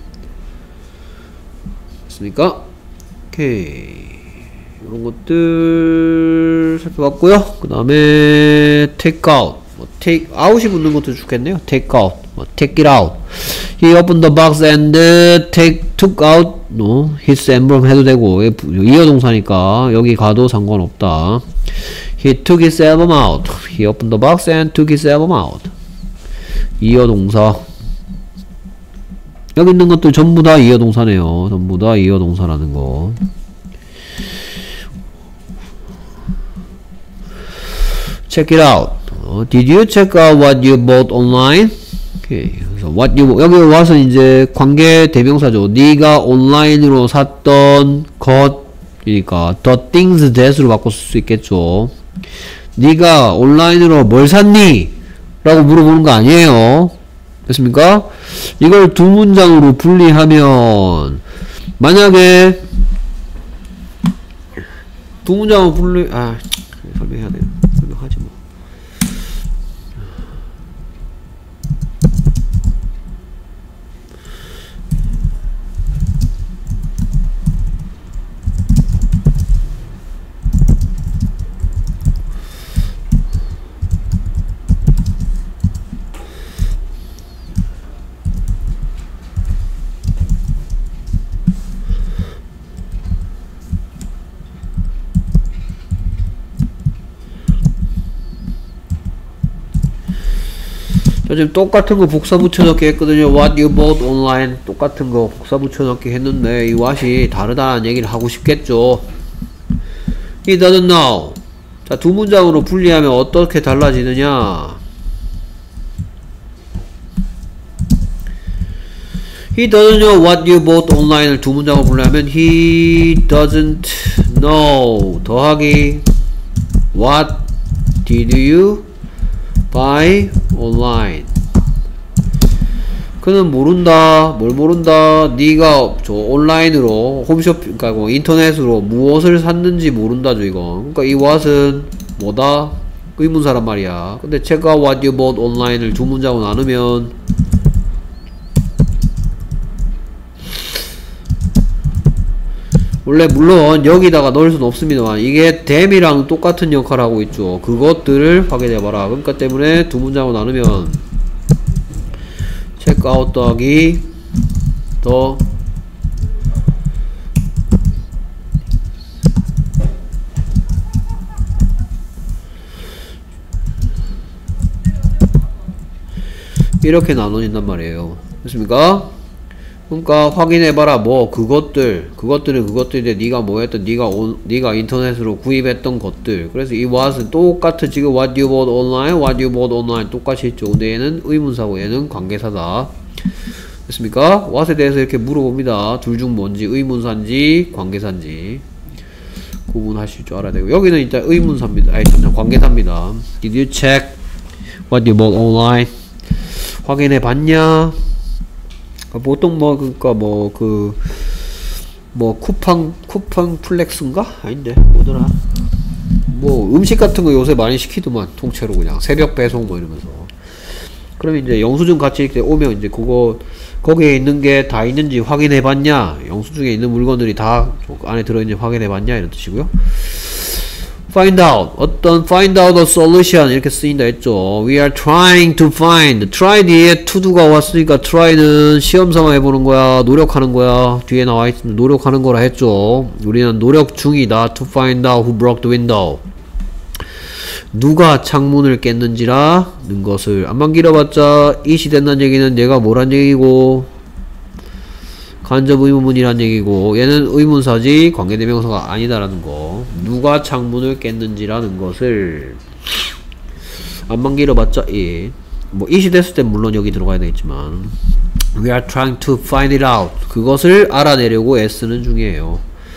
됐습니까? 오케이. 이런 것들 살펴봤고요. 그 다음에 take out, take out이 붙는 것도 좋겠네요. take out, take it out. He opened the box and took out his emblem 해도 되고, 이어 동사니까 여기 가도 상관없다. He took his album out. He opened the box and took his album out. 이어 동사. 여기 있는 것들 전부 다 이어 동사네요. 전부 다 이어 동사라는 거. Check it out. Did you check out what you bought online? Okay. 그래서 what you 여기 와서 이제 관계 대명사죠. 네가 온라인으로 샀던 것이니까 the things that으로 바꿔 쓸 수 있겠죠. 네가 온라인으로 뭘 샀니? 라고 물어보는 거 아니에요. 됐습니까? 이걸 두 문장으로 분리하면 만약에 두 문장으로 설명해야 돼요. 설명하지 뭐. 지금 똑같은 거 복사 붙여넣기 했거든요. What you bought online 똑같은 거 복사 붙여넣기 했는데 이 what이 다르다는 얘기를 하고 싶겠죠. He doesn't know. 자, 두 문장으로 분리하면 어떻게 달라지느냐. He doesn't know what you bought online을 두 문장으로 분리하면 He doesn't know 더하기 What did you buy online. 그는 모른다. 뭘 모른다. 네가 저 온라인으로 홈쇼핑, 그러니까 뭐 인터넷으로 무엇을 샀는지 모른다죠 이거. 그러니까 이 what은 뭐다? 의문사란 말이야. 근데 check out what you bought online을 두 문장으로 나누면 원래 물론 여기다가 넣을 수는 없습니다만 이게 tham이랑 똑같은 역할을 하고 있죠. 그것들을 확인해봐라. 그러니까 때문에 두 문장으로 나누면 check out 더하기 더 이렇게 나눠진단 말이에요. 됐습니까? 그러니까 확인해봐라. 뭐 그것들은 그것들인데 네가 뭐 했던 네가 인터넷으로 구입했던 것들. 그래서 이 what은 똑같은 지금 what you bought online, what you bought online 똑같이 있죠. 근데 얘는 의문사고 얘는 관계사다. 됐습니까? what에 대해서 이렇게 물어봅니다. 둘 중 뭔지 의문사인지 관계사인지 구분하실 줄 알아야 되고, 여기는 일단 의문사입니다. 아니 관계사입니다. Did you check what you bought online? 확인해 봤냐? 보통 뭐 그니까 뭐 쿠팡 플렉스인가? 아닌데 뭐더라? 뭐 음식 같은 거 요새 많이 시키더만 통째로 그냥 새벽 배송 뭐 이러면서. 그럼 이제 영수증 같이 이렇게 오면 이제 그거 거기에 있는 게 다 있는지 확인해 봤냐? 영수증에 있는 물건들이 다 안에 들어있는지 확인해 봤냐? 이런 뜻이고요. find out, 어떤 find out a solution 이렇게 쓰인다 했죠. We are trying to find. try 뒤에 to do가 왔으니까 try는 시험삼아 해보는 거야, 노력하는 거야. 뒤에 나와 있으면 노력하는 거라 했죠. 우리는 노력 중이다. to find out who broke the window. 누가 창문을 깼는지라는 것을. 안만 길어봤자 it이 된다는 얘기는 얘가 뭐란 얘기고 간접 의문문이란 얘기고, 얘는 의문사지 관계대명사가 아니다라는 거. 누가 창문을 깼는지라는 것을 안만 길어봤자 it. 뭐 it이 됐을 땐 물론 여기 들어가야 되겠지만 we are trying to find it out. 그것을 알아내려고 애쓰는 중이에요.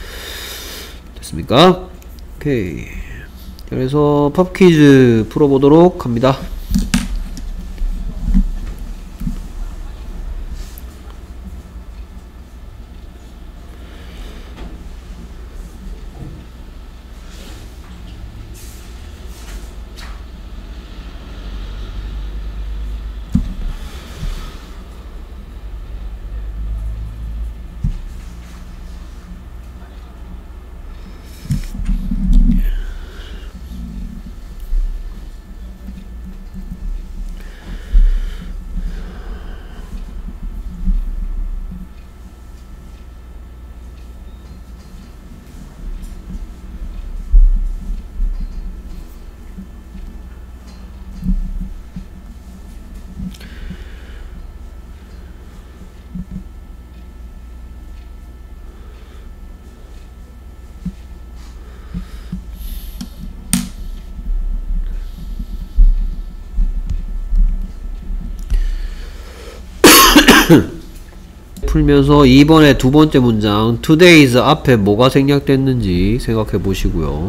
됐습니까? 오케이. 그래서 팝 퀴즈 풀어보도록 합니다. 풀면서 2번의 두 번째 문장 today's 앞에 뭐가 생략됐는지 생각해 보시고요.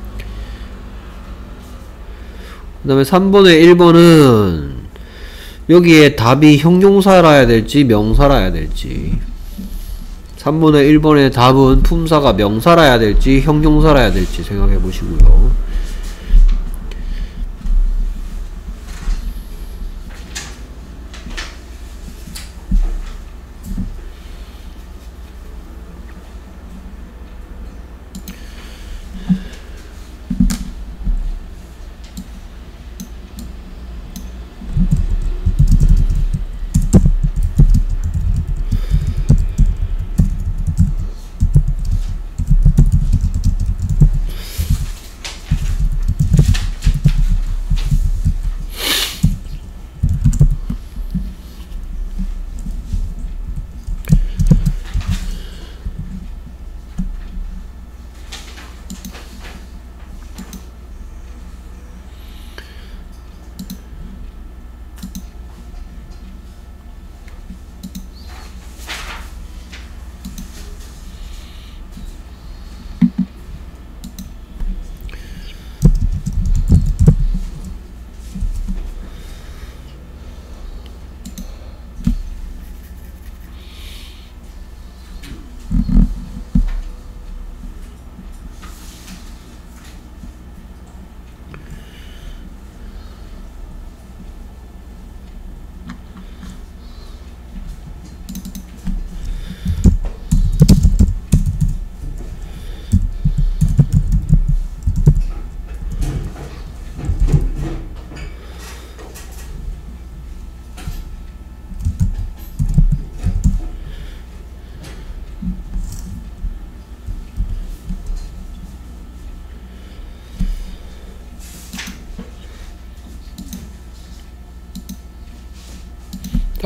그 다음에 3번의 1번은 여기에 답이 형용사라야 될지 명사라야 될지, 3번의 1번의 답은 품사가 명사라야 될지 형용사라야 될지 생각해 보시고요.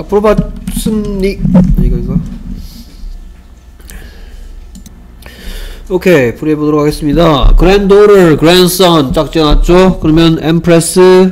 딱 물어봤으니 이거 오케이 풀이해보도록 하겠습니다. granddaughter, grandson 짝 지어놨죠? 그러면 empress,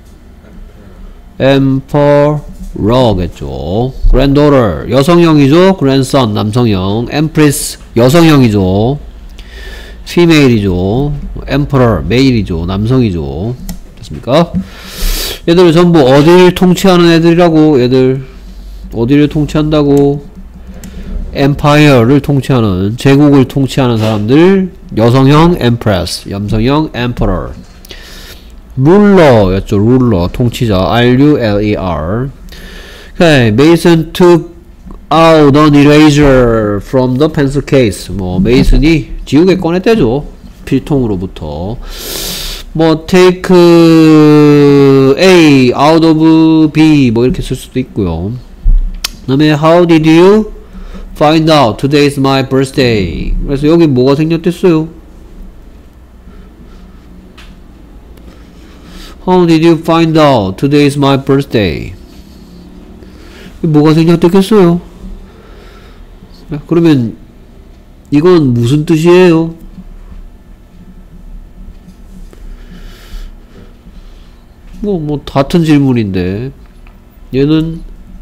emperor겠죠. granddaughter 여성형이죠. grandson 남성형, empress 여성형이죠. female이죠. emperor 메일이죠. 남성이죠. 됐습니까? 얘들은 전부 어디를 통치하는 애들이라고. 얘들 어디를 통치한다고? empire를 통치하는, 제국을 통치하는 사람들. 여성형 empress, 남성형 emperor. ruler였죠. ruler 통치자, ruler. Okay, Mason took out an eraser from the pencil case. 뭐 메이슨이 지우개 꺼냈대죠. 필통으로부터. 뭐 take A out of B 뭐 이렇게 쓸 수도 있고요. 그 다음에 how did you find out today is my birthday. 그래서 여기 뭐가 생겼댔어요? How did you find out today is my birthday? 뭐가 생겼댔겠어요? 그러면 이건 무슨 뜻이에요? 뭐 같은 질문인데 얘는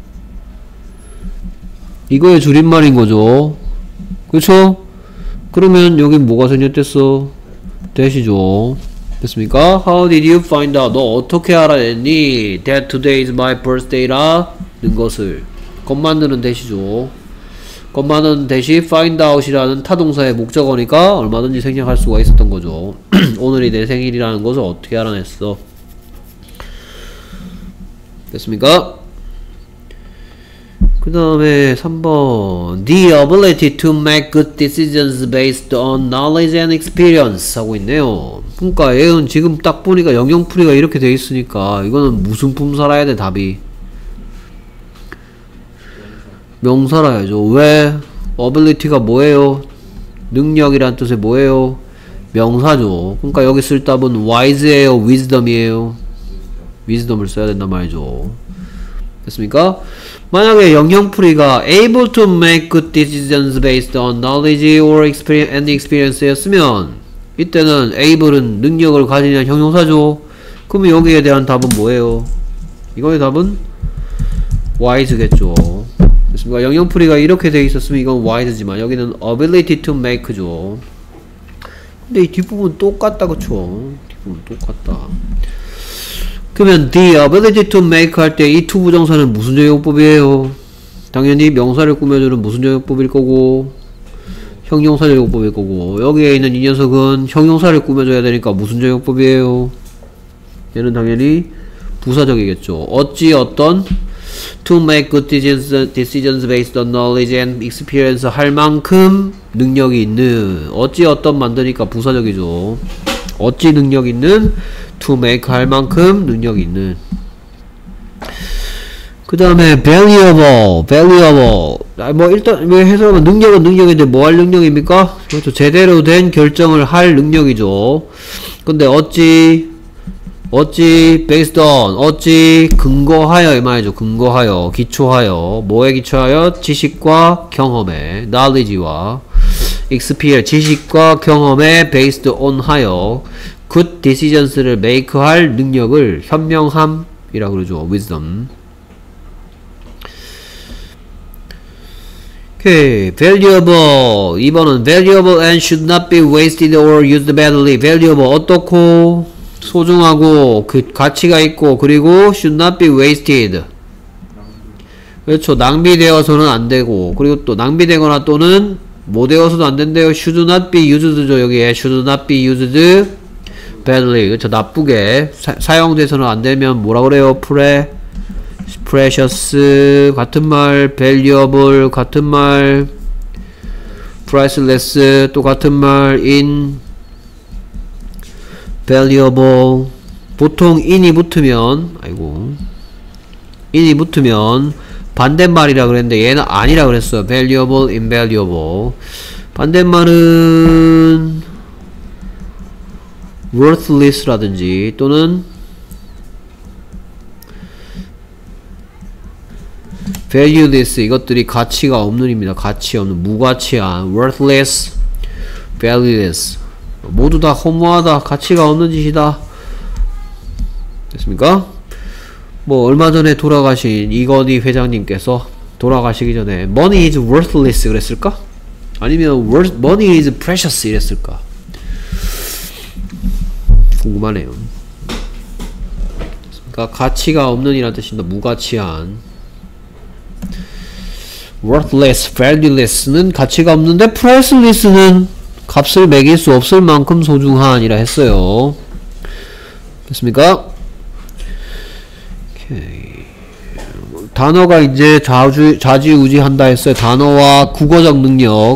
이거의 줄임말인 거죠. 그쵸? 그러면 여기 뭐가 생겼댔어? 대시죠. 됐습니까? How did you find out? 너 어떻게 알아냈니? That today is my birthday 라는 것을. 것만드는 대시죠. 것만은 대시 find out이라는 타동사의 목적어니까 얼마든지 생략할 수가 있었던 거죠. 오늘이 내 생일이라는 것을 어떻게 알아냈어? 됐습니까? 그 다음에 3번 The ability to make good decisions based on knowledge and experience 하고 있네요. 그러니까 얘는 지금 딱 보니까 영영풀이가 이렇게 돼 있으니까 이거는 무슨 품사라야 돼? 답이 명사라야죠. 왜? ability가 뭐예요? 능력이란 뜻의 뭐예요? 명사죠. 그러니까 여기 쓸 답은 wise예요? wisdom이에요? wisdom을 써야 된단 말이죠. 됐습니까? 만약에 영영풀이가 able to make good decisions based on knowledge or experience and experience 였으면 이때는 able은 능력을 가지는 형용사죠. 그러면 여기에 대한 답은 뭐예요? 이거의 답은 wise겠죠. 됐습니까? 영영풀이가 이렇게 돼 있었으면 이건 wise지만 여기는 ability to make죠. 근데 이 뒷부분 똑같다 그쵸? 뒷부분 똑같다. 그러면 the ability to make 할 때 이 to 부정사는 무슨 적용법이에요? 당연히 명사를 꾸며주는 무슨 적용법일 거고 형용사 적용법일 거고 여기에 있는 이 녀석은 형용사를 꾸며줘야 되니까 무슨 적용법이에요? 얘는 당연히 부사적이겠죠. 어찌 어떤 to make good decisions based on knowledge and experience 할 만큼 능력이 있는 어찌 어떤 만드니까 부사적이죠. 어찌 능력 있는 to make 할 만큼 능력이 있는. 그 다음에 valuable 뭐 일단 뭐 해석하면 능력은 능력인데 뭐 할 능력입니까? 그렇죠. 제대로 된 결정을 할 능력이죠. 근데 어찌 based on 어찌 근거하여 이 말이죠. 근거하여 기초하여 뭐에 기초하여 지식과 경험에 knowledge와 experience 지식과 경험에 based on 하여 good decisions를 make 할 능력을 현명함이라고 그러죠. wisdom. 오케이. valuable 2번은 valuable and should not be wasted or used badly. valuable 어떻고 소중하고 그 가치가 있고 그리고 should not be wasted 그렇죠. 낭비되어서는 안 되고 그리고 또 낭비되거나 또는 뭐 되어서도 안 된대요. should not be used죠. 여기에 should not be used badly 그렇죠. 나쁘게 사용돼서는 안 되면 뭐라 그래요? precious 같은 말 valuable 같은 말 priceless 또 같은 말 invaluable 보통 in이 붙으면 in이 붙으면 반대말이라 그랬는데 얘는 아니라 그랬어요. valuable, invaluable 반대말은 worthless라든지 또는 valueless 이것들이 가치가 없는입니다. 가치 없는, 무가치한, worthless, valueless 모두 다 허무하다, 가치가 없는 짓이다. 됐습니까? 뭐 얼마 전에 돌아가신 이건희 회장님께서 돌아가시기 전에 money is worthless 그랬을까? 아니면 money is precious 이랬을까? 궁금하네요. 그러니까 가치가 없는 이란 뜻입니다. 무가치한. worthless, valueless는 가치가 없는데 priceless는 값을 매길 수 없을 만큼 소중한 이라 했어요. 됐습니까? 오케이. 단어가 이제 좌지우지한다 했어요. 단어와 국어적 능력.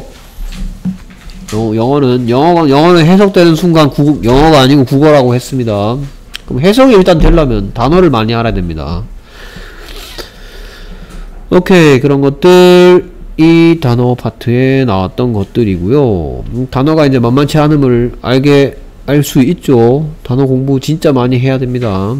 영어는 해석되는 순간 영어가 아니고 국어라고 했습니다. 그럼 해석이 일단 되려면 단어를 많이 알아야 됩니다. 오케이, 그런 것들 이 단어 파트에 나왔던 것들이고요. 단어가 이제 만만치 않음을 알 수 있죠. 단어 공부 진짜 많이 해야 됩니다.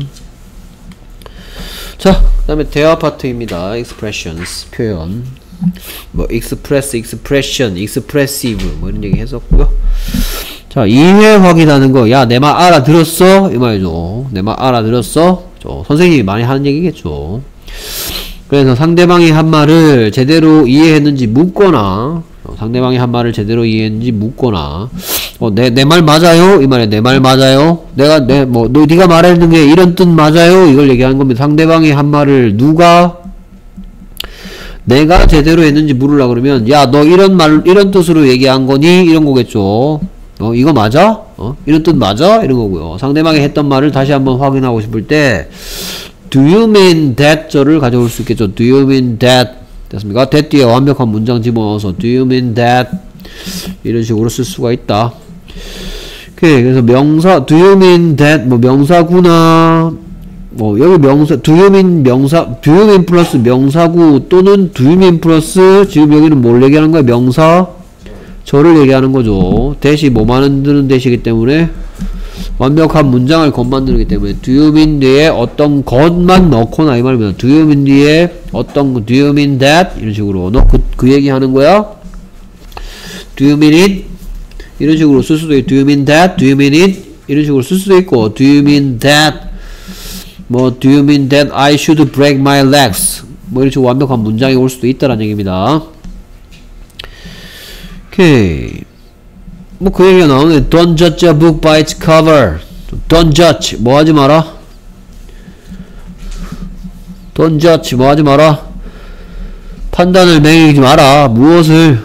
자, 그 다음에 대화 파트입니다. expressions, 표현. 뭐 express, expression, expressive 뭐 이런 얘기 했었고요. 자, 이해 확인하는 거. 야, 내 말 알아들었어? 이 말이죠. 내 말 알아들었어? 선생님이 많이 하는 얘기겠죠. 그래서 상대방이 한 말을 제대로 이해했는지 묻거나, 상대방이 한 말을 제대로 이해했는지 묻거나, 내 말 맞아요? 이 말에 내 말 맞아요? 네가 말했는 게 이런 뜻 맞아요? 이걸 얘기하는 겁니다. 상대방이 한 말을 내가 제대로 했는지 물으려고 그러면, 야, 너 이런 뜻으로 얘기한 거니? 이런 거겠죠. 이거 맞아? 이런 뜻 맞아? 이런 거고요. 상대방이 했던 말을 다시 한번 확인하고 싶을 때, do you mean that? 절을 가져올 수 있겠죠. do you mean that? 됐습니까? that 뒤에 완벽한 문장 집어넣어서 do you mean that? 이런 식으로 쓸 수가 있다. 오케이. 그래서 명사, do you mean that? 뭐 명사구나. 여기 명사, do you mean 플러스 명사구 또는 do you mean 플러스 지금 여기는 뭘 얘기하는 거야? 명사, 저를 얘기하는 거죠. 대시 뭐 만드는 대시기 때문에 완벽한 문장을 만들기 때문에 do you mean 뒤에 어떤 것만 넣거나 이 말입니다. do you mean 뒤에 어떤 do you mean that? 이런 식으로 너 그 얘기 하는 거야? do you mean it? 이런 식으로 쓸 수도 있고 do you mean that? do you mean it? 이런 식으로 쓸 수도 있고 do you mean that? do you mean that I should break my legs? 이런 식으로 완벽한 문장이 올 수도 있다는 얘기입니다. 오케이. 그 얘기가 나오네. Don't judge a book by its cover. Don't judge. 뭐 하지 마라? Don't judge. 뭐 하지 마라? 판단을 매기지 마라. 무엇을?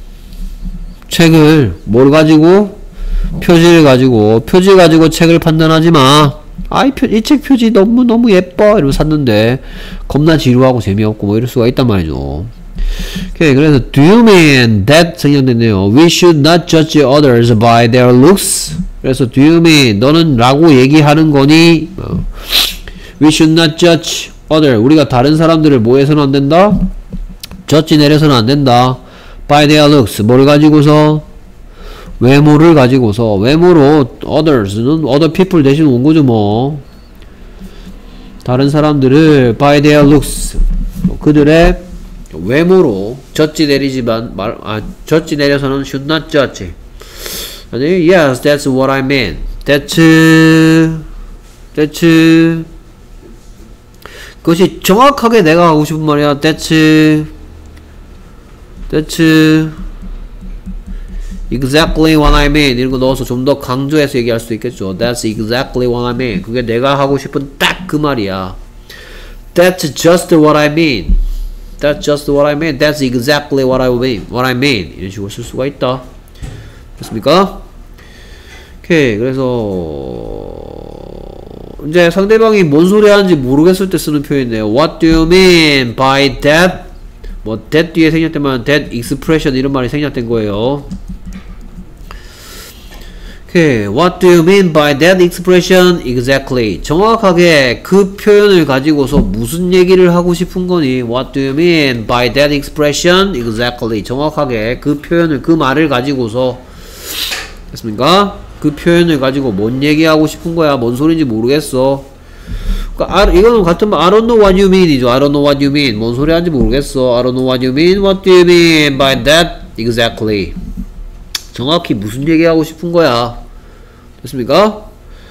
책을. 뭘 가지고? 표지를 가지고. 표지 가지고 책을 판단하지 마. 이 책 표지 너무 예뻐. 이러면 샀는데, 겁나 지루하고 재미없고 뭐 이럴 수가 있단 말이죠. 오케이. 그래서 do you mean that 생략됐네요. We should not judge others by their looks. 그래서 do you mean 너는 라고 얘기하는 거니? We should not judge other. 우리가 다른 사람들을 뭐 해서는 안 된다? judge 내려서는 안 된다. by their looks. 뭐를 가지고서? 외모를 가지고서. 외모로 others는 other people 대신 온 거죠 뭐. 다른 사람들을 by their looks. 그들의 외모로 judge 내리지만 judge 내려서는 should not judge. 아니, yes, that's what I mean. That's 그것이 정확하게 내가 하고 싶은 말이야. That's exactly what I mean. 이런 거 넣어서 좀 더 강조해서 얘기할 수 있겠죠. That's exactly what I mean. 그게 내가 하고 싶은 딱 그 말이야. That's just what I mean. That's just what I mean. That's exactly what I mean. 이런 식으로 쓸 수가 있다. 됐습니까? 오케이. 그래서 이제 상대방이 뭔 소리 하는지 모르겠을 때 쓰는 표현이네요. What do you mean by that? that 뒤에 생략되면 that expression 이런 말이 생략된 거예요. 오케이. What do you mean by that expression? Exactly. 정확하게 그 표현을 가지고서 무슨 얘기를 하고 싶은 거니? What do you mean by that expression? Exactly. 정확하게 그 표현을, 그 말을 가지고서 됐습니까? 그 표현을 가지고 뭔 얘기하고 싶은 거야? 뭔 소리인지 모르겠어. 그러니까 이거는 같은 말 I don't know what you mean 이죠. I don't know what you mean. 뭔 소리 하는지 모르겠어. I don't know what you mean. What do you mean by that exactly? 정확히 무슨 얘기하고 싶은 거야? 됐습니까?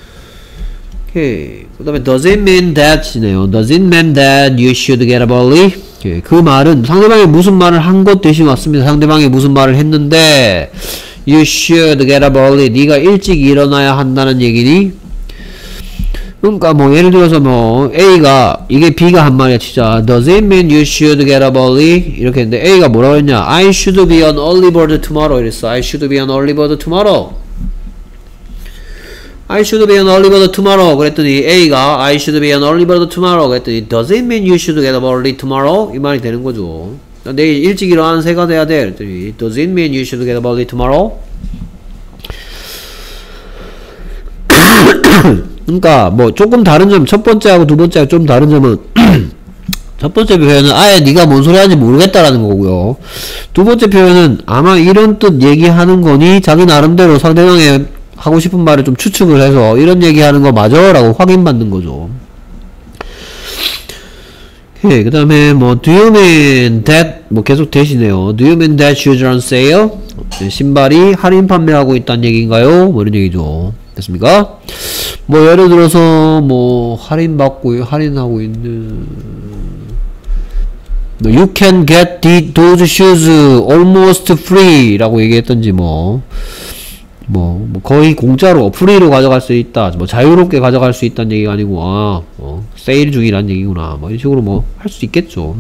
오케이. 그 다음에 does it mean that 이네요. Does it mean that you should get up early? 오케이. 그 말은 상대방이 무슨 말을 한 것 대신 왔습니다. 상대방이 무슨 말을 했는데 you should get up early. 네가 일찍 일어나야 한다는 얘기니? 그러니까 뭐 예를 들어서 뭐 A가 이게 B가 한 말이야 진짜 Does it mean you should get up early? 이렇게 했는데 A가 뭐라고 했냐 I should be an early bird tomorrow 이랬어 I should be an early bird tomorrow I should be an early bird tomorrow 그랬더니 A가 I should be an early bird tomorrow 그랬더니 Does it mean you should get up early tomorrow? 이 말이 되는 거죠 내일 일찍 일어나는 새가 돼야 돼 그랬더니 Does it mean you should get up early tomorrow? 그러니까 뭐 조금 다른 점 첫 번째하고 두 번째하고 좀 다른 점은 첫 번째 표현은 아예 네가 뭔 소리 하는지 모르겠다라는 거고요. 두 번째 표현은 아마 이런 뜻 얘기하는 거니 자기 나름대로 상대방의 하고 싶은 말을 좀 추측을 해서 이런 얘기하는 거 맞아? 라고 확인받는 거죠. 오케이. 그 다음에 뭐 do you mean that 뭐 계속 대시네요. Do you mean that shoes are on sale? 신발이 할인 판매하고 있다는 얘기인가요? 뭐 이런 얘기죠. 됐습니까? 뭐 예를 들어서 뭐 할인하고 있는 You can get those shoes almost free 라고 얘기했던지 뭐 거의 공짜로 프리로 가져갈 수 있다 뭐 자유롭게 가져갈 수 있다는 얘기가 아니고 세일 중이란 얘기구나 뭐 이런 식으로 뭐 할 수 있겠죠.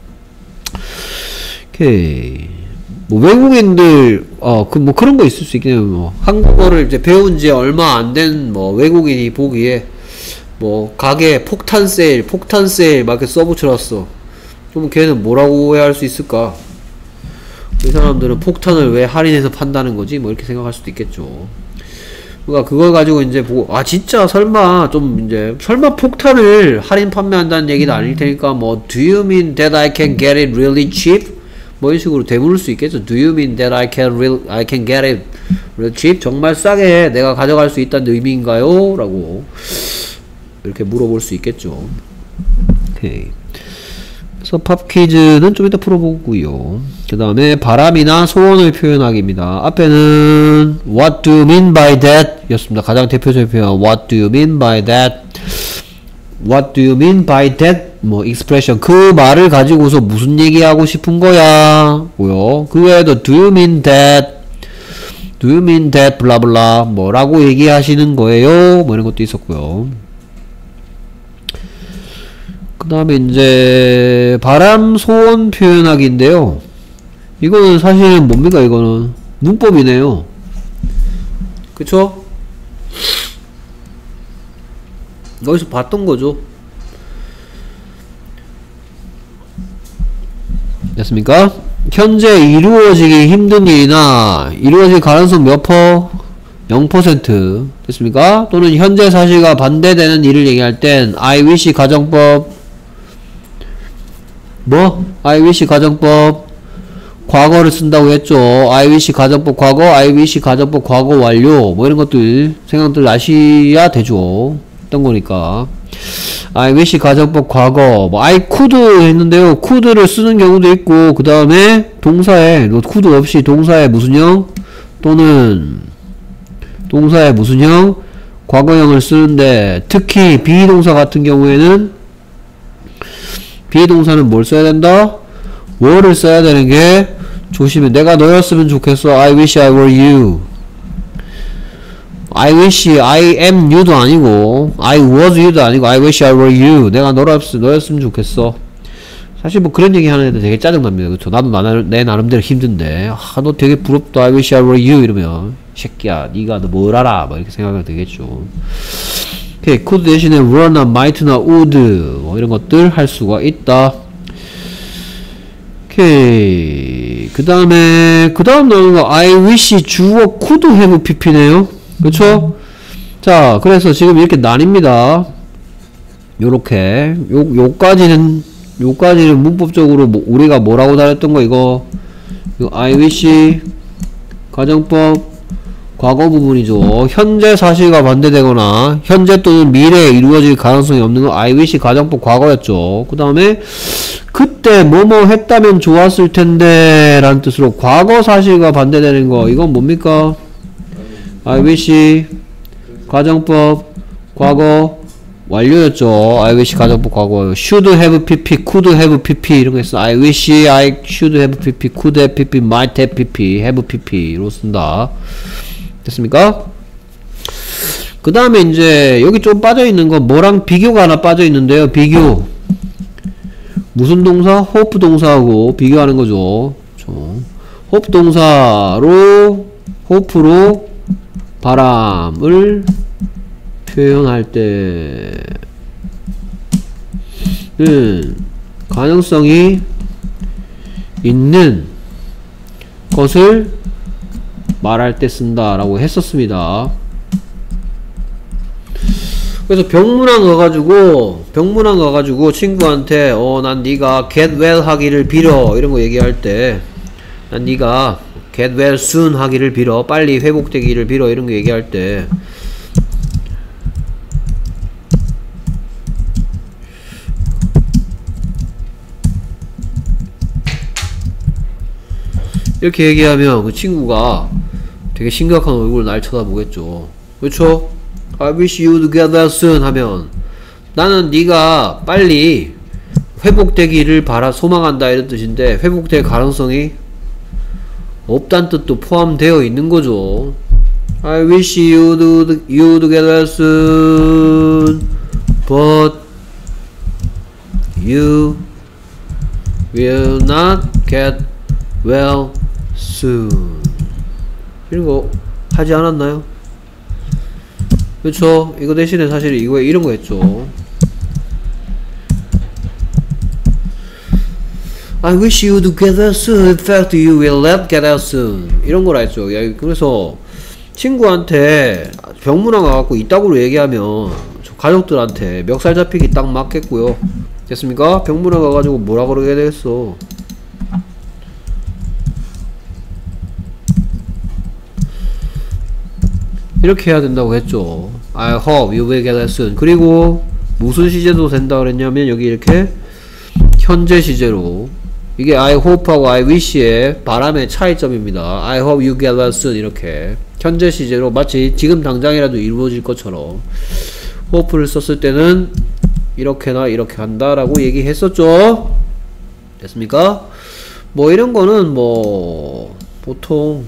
오케이. 뭐 외국인들 뭐 그런 거 있을 수 있겠네요. 뭐 한국어를 이제 배운 지 얼마 안 된 뭐 외국인이 보기에 뭐 가게 폭탄 세일 막 이렇게 써붙여놨어. 그럼 걔는 뭐라고 오해할 수 있을까? 이 사람들은 폭탄을 왜 할인해서 판다는 거지? 뭐 이렇게 생각할 수도 있겠죠. 그러니까 그걸 가지고 이제 보고 진짜 설마 폭탄을 할인 판매한다는 얘기는 아닐 테니까 뭐 Do you mean that I can get it really cheap? 뭐 이런 식으로 되물을 수 있겠죠. Do you mean that I can get it real cheap? 정말 싸게 내가 가져갈 수 있다는 의미인가요? 라고 이렇게 물어볼 수 있겠죠. 오케이. 그래서 팝 퀴즈는 좀 이따 풀어보고요. 그 다음에 바람이나 소원을 표현하기입니다. 앞에는 What do you mean by that? 였습니다. 가장 대표적인 표현 What do you mean by that? What do you mean by that? 뭐 expression 그 말을 가지고서 무슨 얘기하고 싶은 거야? 뭐요? 그 외에도 Do you mean that? Do you mean that? 블라블라 뭐라고 얘기하시는 거예요? 뭐 이런 것도 있었고요. 그 다음에 이제 바람 소원 표현하기인데요. 이거는 사실은 뭡니까? 이거는 문법이네요. 그쵸? 여기서 봤던 거죠. 됐습니까? 현재 이루어지기 힘든 일이나 이루어질 가능성 몇 퍼? 0% 됐습니까? 또는 현재 사실과 반대되는 일을 얘기할 땐 I wish 가정법 I wish 가정법 과거를 쓴다고 했죠. I wish 가정법 과거, I wish 가정법 과거 완료 뭐 이런 것들 생각들 아셔야 되죠. 했던 거니까 I wish 가정법 과거 뭐 I could 했는데요. could를 쓰는 경우도 있고 그 다음에 동사에 could 없이 동사에 무슨형 또는 동사에 무슨형 과거형을 쓰는데 특히 비동사 같은 경우에는 비동사는 뭘 써야 된다? were를 써야 되는 게 조심해. 내가 너였으면 좋겠어. I wish I were you. I wish I am you도 아니고 I was you도 아니고 I wish I were you. 내가 너였으면 좋겠어. 사실 뭐 그런 얘기 하는 애들 되게 짜증납니다. 그쵸? 나도 내 나름대로 힘든데 너 되게 부럽다. I wish I were you 이러면 새끼야 니가 너 뭘 알아 뭐 이렇게 생각이 되겠죠. 오케이. could 대신에 were나 might나 would 뭐 이런 것들 할 수가 있다. 오케이. 그 다음 나오는 거 I wish 주어 could have pp네요. 그쵸? 자, 그래서 지금 이렇게 나뉩니다. 요렇게. 요까지는 문법적으로 우리가 뭐라고 다뤘던 거, 이거 I wish, 가정법, 과거 부분이죠. 현재 사실과 반대되거나 현재 또는 미래에 이루어질 가능성이 없는 건 I wish 가정법 과거였죠. 그 다음에 그때 뭐뭐 했다면 좋았을 텐데 라는 뜻으로 과거 사실과 반대되는 거, 이건 뭡니까? I wish 가정법 과거 완료였죠. I wish 가정법 과거. should have pp, could have pp 이런 거 있어. I wish I should have pp, could have pp, might have pp, have pp로 쓴다. 됐습니까? 그 다음에 이제 여기 좀 빠져있는 건 뭐랑 비교가 하나 빠져있는데요. 비교. 무슨 동사? hope 동사하고 비교하는 거죠. hope 동사로 hope로 바람을 표현할 때는 가능성이 있는 것을 말할 때 쓴다 라고 했었습니다. 그래서 병문안 가가지고 친구한테 난 네가 get well 하기를 빌어 이런 거 얘기할 때, 난 네가 get well soon 하기를 빌어, 빨리 회복되기를 빌어 이런 거 얘기할 때 이렇게 얘기하면 그 친구가 되게 심각한 얼굴로 날 쳐다보겠죠. 그렇죠? I wish you'd get well soon 하면 나는 네가 빨리 회복되기를 소망한다 이런 뜻인데, 회복될 가능성이 없다는 뜻도 포함되어 있는 거죠. I wish you'd get well soon but you will not get well soon 이런 거 하지 않았나요? 그렇죠? 이거 대신에 사실 이거에 이런 거 했죠. I wish you'd get well soon. In fact, you will not get well soon. 이런 거라 했죠. 그래서 친구한테 병문안 가갖고 이따구로 얘기하면 가족들한테 멱살 잡히기 딱 맞겠고요. 됐습니까? 병문안 가가지고 뭐라 그러게 되겠어. 이렇게 해야 된다고 했죠. I hope you will get well soon. 그리고 무슨 시제도 된다 그랬냐면 여기 이렇게 현재 시제로, 이게 I hope하고 I wish의 바람의 차이점입니다. I hope you get well soon 이렇게 현재 시제로 마치 지금 당장이라도 이루어질 것처럼 hope를 썼을 때는 이렇게나 이렇게 한다라고 얘기했었죠. 됐습니까? 뭐 이런 거는 뭐 보통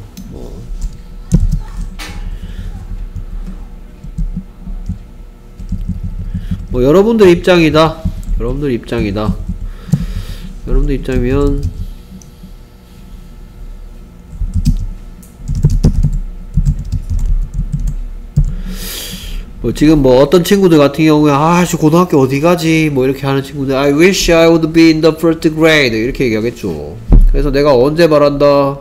뭐 여러분들 입장이다. 여러분들 입장이면 뭐 지금 뭐 어떤 친구들 같은 경우에 고등학교 어디 가지 뭐 이렇게 하는 친구들, I wish I would be in the first grade 이렇게 얘기하겠죠. 그래서 내가 언제 말한다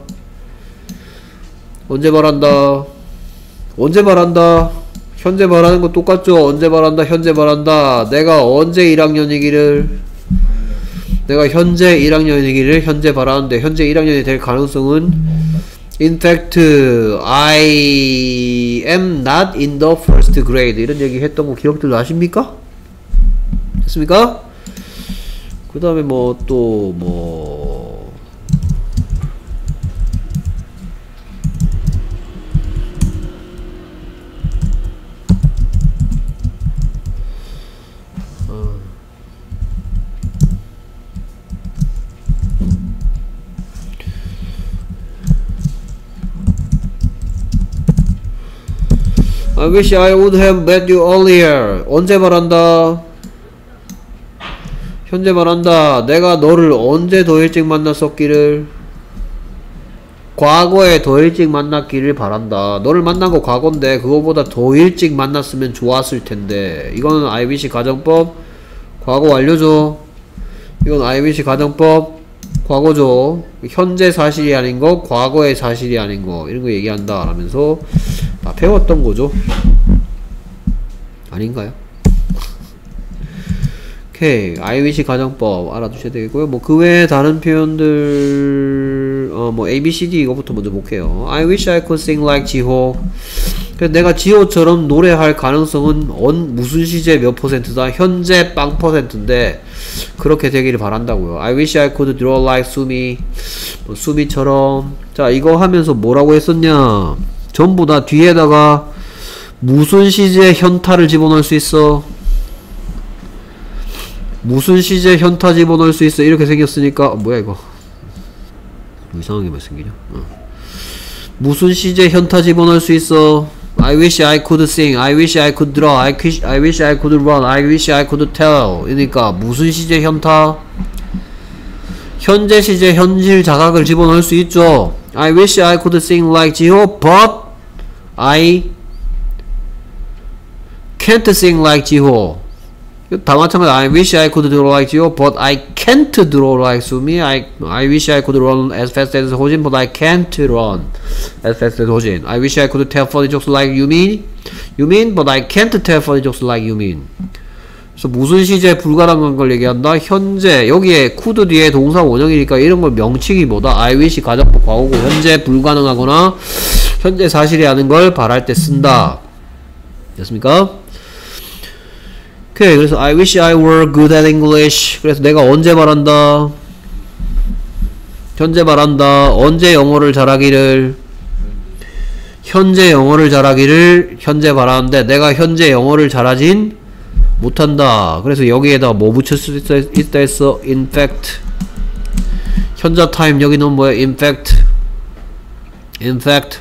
현재 말하는 거 똑같죠. 언제 말한다, 현재 말한다. 내가 언제 1학년이기를, 내가 현재 1학년이기를 현재 말하는데, 현재 1학년이 될 가능성은 In fact, I am not in the first grade 이런 얘기 했던 거 기억들 나십니까? 됐습니까? 그 다음에 뭐 또 I wish I would have met you earlier. 언제 말한다? 현재 말한다. 내가 너를 언제 더 일찍 만났었기를, 과거에 더 일찍 만났기를 바란다. 너를 만난 거 과거인데 그거보다 더 일찍 만났으면 좋았을 텐데. 이거는 I wish 가정법 과거 완료죠. 이건 I wish 가정법 과거죠. 현재 사실이 아닌 거, 과거의 사실이 아닌 거, 이런 거 얘기한다 라면서 다 배웠던 거죠. 아닌가요? 오케이. I wish 가정법 알아두셔야 되겠고요. 뭐 그 외에 다른 표현들 뭐 A, B, C, D 이거부터 먼저 볼게요. I wish I could sing like 지호. 그래서 내가 지호처럼 노래할 가능성은 무슨 시제 몇 %다? 현재 빵 %인데 그렇게 되기를 바란다고요. I wish I could draw like 수미. 뭐 수미처럼. 자, 이거 하면서 뭐라고 했었냐? 전부 다 뒤에다가 무슨 시제 현타를 집어넣을 수 있어? 무슨 시제 현타 집어넣을 수 있어? 이렇게 생겼으니까 뭐야 이거? 이상하게 왜 생기냐? 무슨 시제 현타 집어넣을 수 있어? I wish I could sing. I wish I could draw. I wish I could run. I wish I could tell. 그러니까 무슨 시제 현타? 현재 시제 현실 자각을 집어넣을 수 있죠. I wish I could sing like 지호, but I can't sing like 지호. 다 마찬가지. I wish I could draw like 지호, but I can't draw like 수미. I wish I could run as fast as 호진, but I can't run as fast as 호진. I wish I could tell funny jokes like 유민, but I can't tell funny jokes like 유민. 그래서 무슨 시제 불가능한 걸 얘기한다? 현재. 여기에 could 뒤에 동사 원형이니까 이런 걸 명칭이 뭐다? I wish 가정법 과거고 현재 불가능하거나 현재 사실이 아닌 걸 바랄 때 쓴다. 됐습니까? 오케이. 그래서 I wish I were good at English. 그래서 내가 언제 바란다? 현재 바란다. 언제 영어를 잘하기를? 현재 영어를 잘하기를 현재 바라는데 내가 현재 영어를 잘하진 못한다. 그래서 여기에다 뭐 붙일 수 있다 했어? In fact. 현자 타임 여기는 뭐야? In fact. In fact.